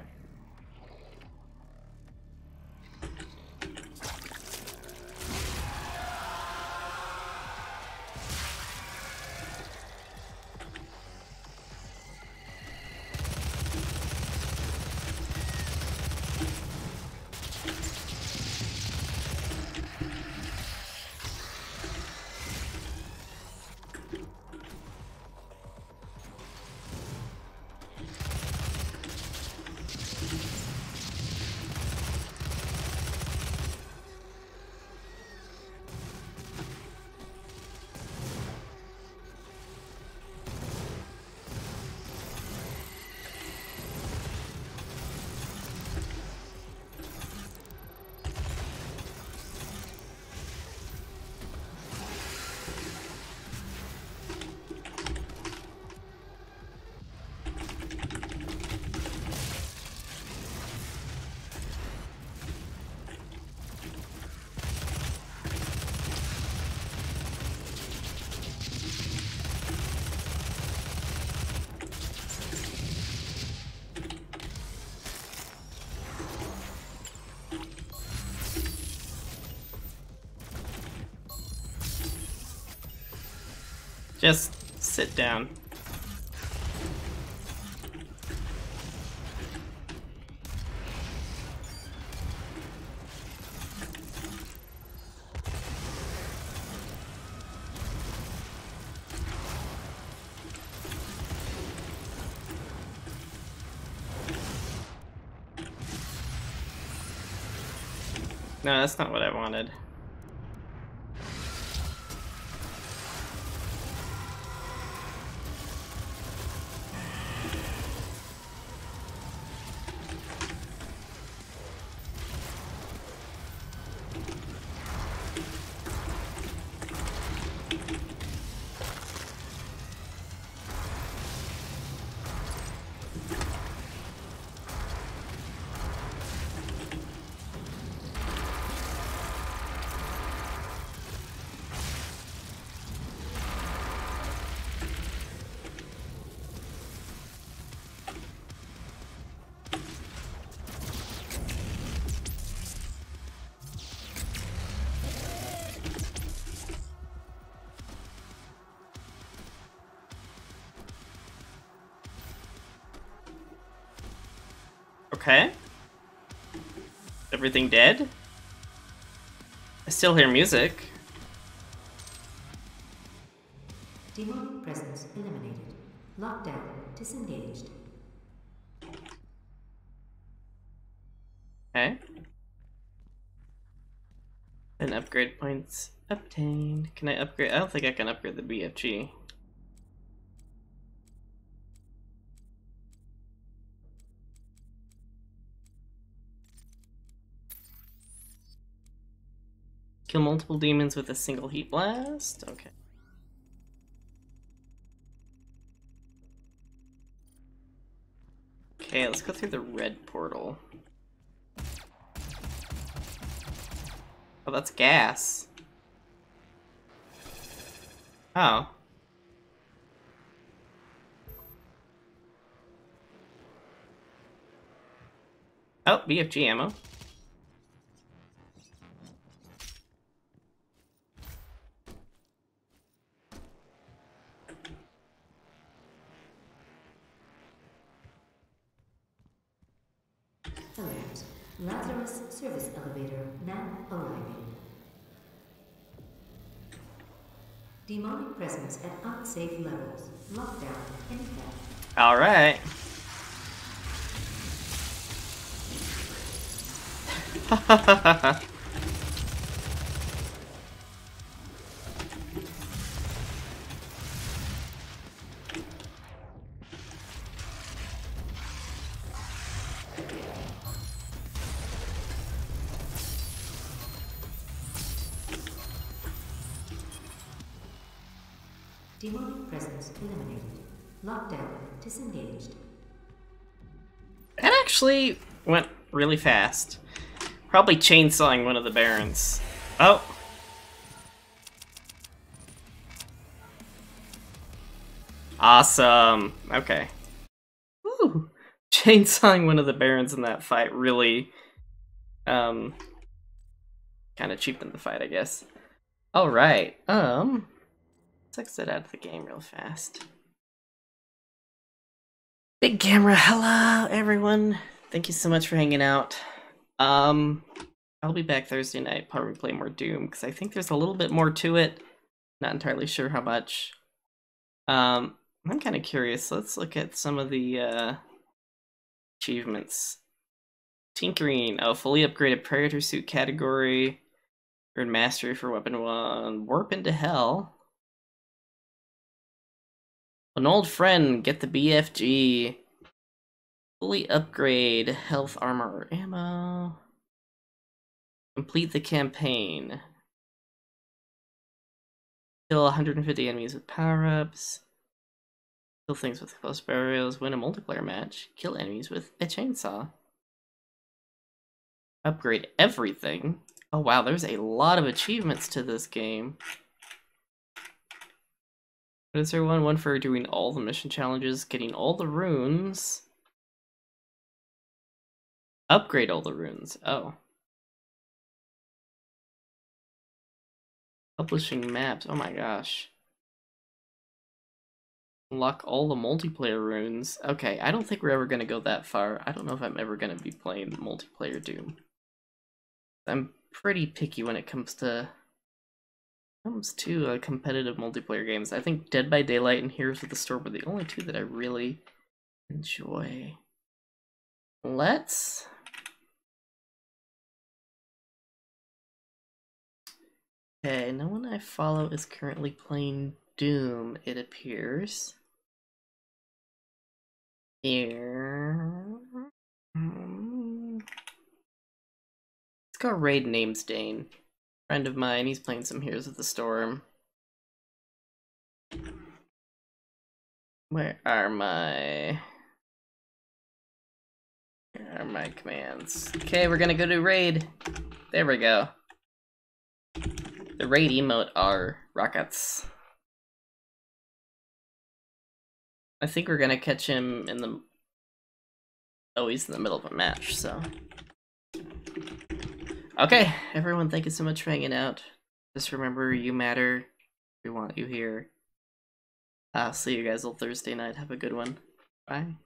Just sit down. No, that's not what I wanted. Okay. Everything dead? I still hear music. Demonic presence eliminated. Lockdown disengaged. Okay. And upgrade points obtained. Can I upgrade? I don't think I can upgrade the BFG. Kill multiple demons with a single heat blast? Okay. Okay, let's go through the red portal. Oh, that's gas. Oh. Oh, BFG ammo. Alert. Lazarus service elevator now arriving. Demonic presence at unsafe levels. Lockdown in effect. Alright. Demonic presence eliminated. Lockdown disengaged. That actually went really fast. Probably chainsawing one of the barons. Oh. Awesome. Okay. Woo. Chainsawing one of the barons in that fight really kind of cheapened the fight, I guess. Alright. Let's exit out of the game real fast. Big camera, hello everyone. Thank you so much for hanging out. I'll be back Thursday night, probably play more Doom, because I think there's a little bit more to it. Not entirely sure how much. I'm kind of curious. Let's look at some of the achievements. Tinkering, oh, fully upgraded Predator suit category. Earn mastery for weapon 1. Warp into hell. An old friend, get the BFG. Fully upgrade health, armor, or ammo. Complete the campaign. Kill 150 enemies with power-ups. Kill things with close barriers. Win a multiplayer match. Kill enemies with a chainsaw. Upgrade everything. Oh wow, there's a lot of achievements to this game. What is there one? One for doing all the mission challenges, getting all the runes. Upgrade all the runes. Oh. Publishing maps. Oh my gosh. Unlock all the multiplayer runes. Okay, I don't think we're ever going to go that far. I don't know if I'm ever going to be playing multiplayer Doom. I'm pretty picky when it comes to competitive multiplayer games. I think Dead by Daylight and Heroes of the Storm were the only two that I really enjoy. Let's... Okay, no one I follow is currently playing Doom, it appears. Here... Let's go raid Namesdane. Friend of mine, he's playing some Heroes of the Storm. Where are my commands? Okay, we're gonna go to raid. There we go. The raid emote are rockets. I think we're gonna catch him in the... Oh, he's in the middle of a match, so... Okay, everyone, thank you so much for hanging out. Just remember, you matter. We want you here. I'll see you guys all Thursday night. Have a good one. Bye.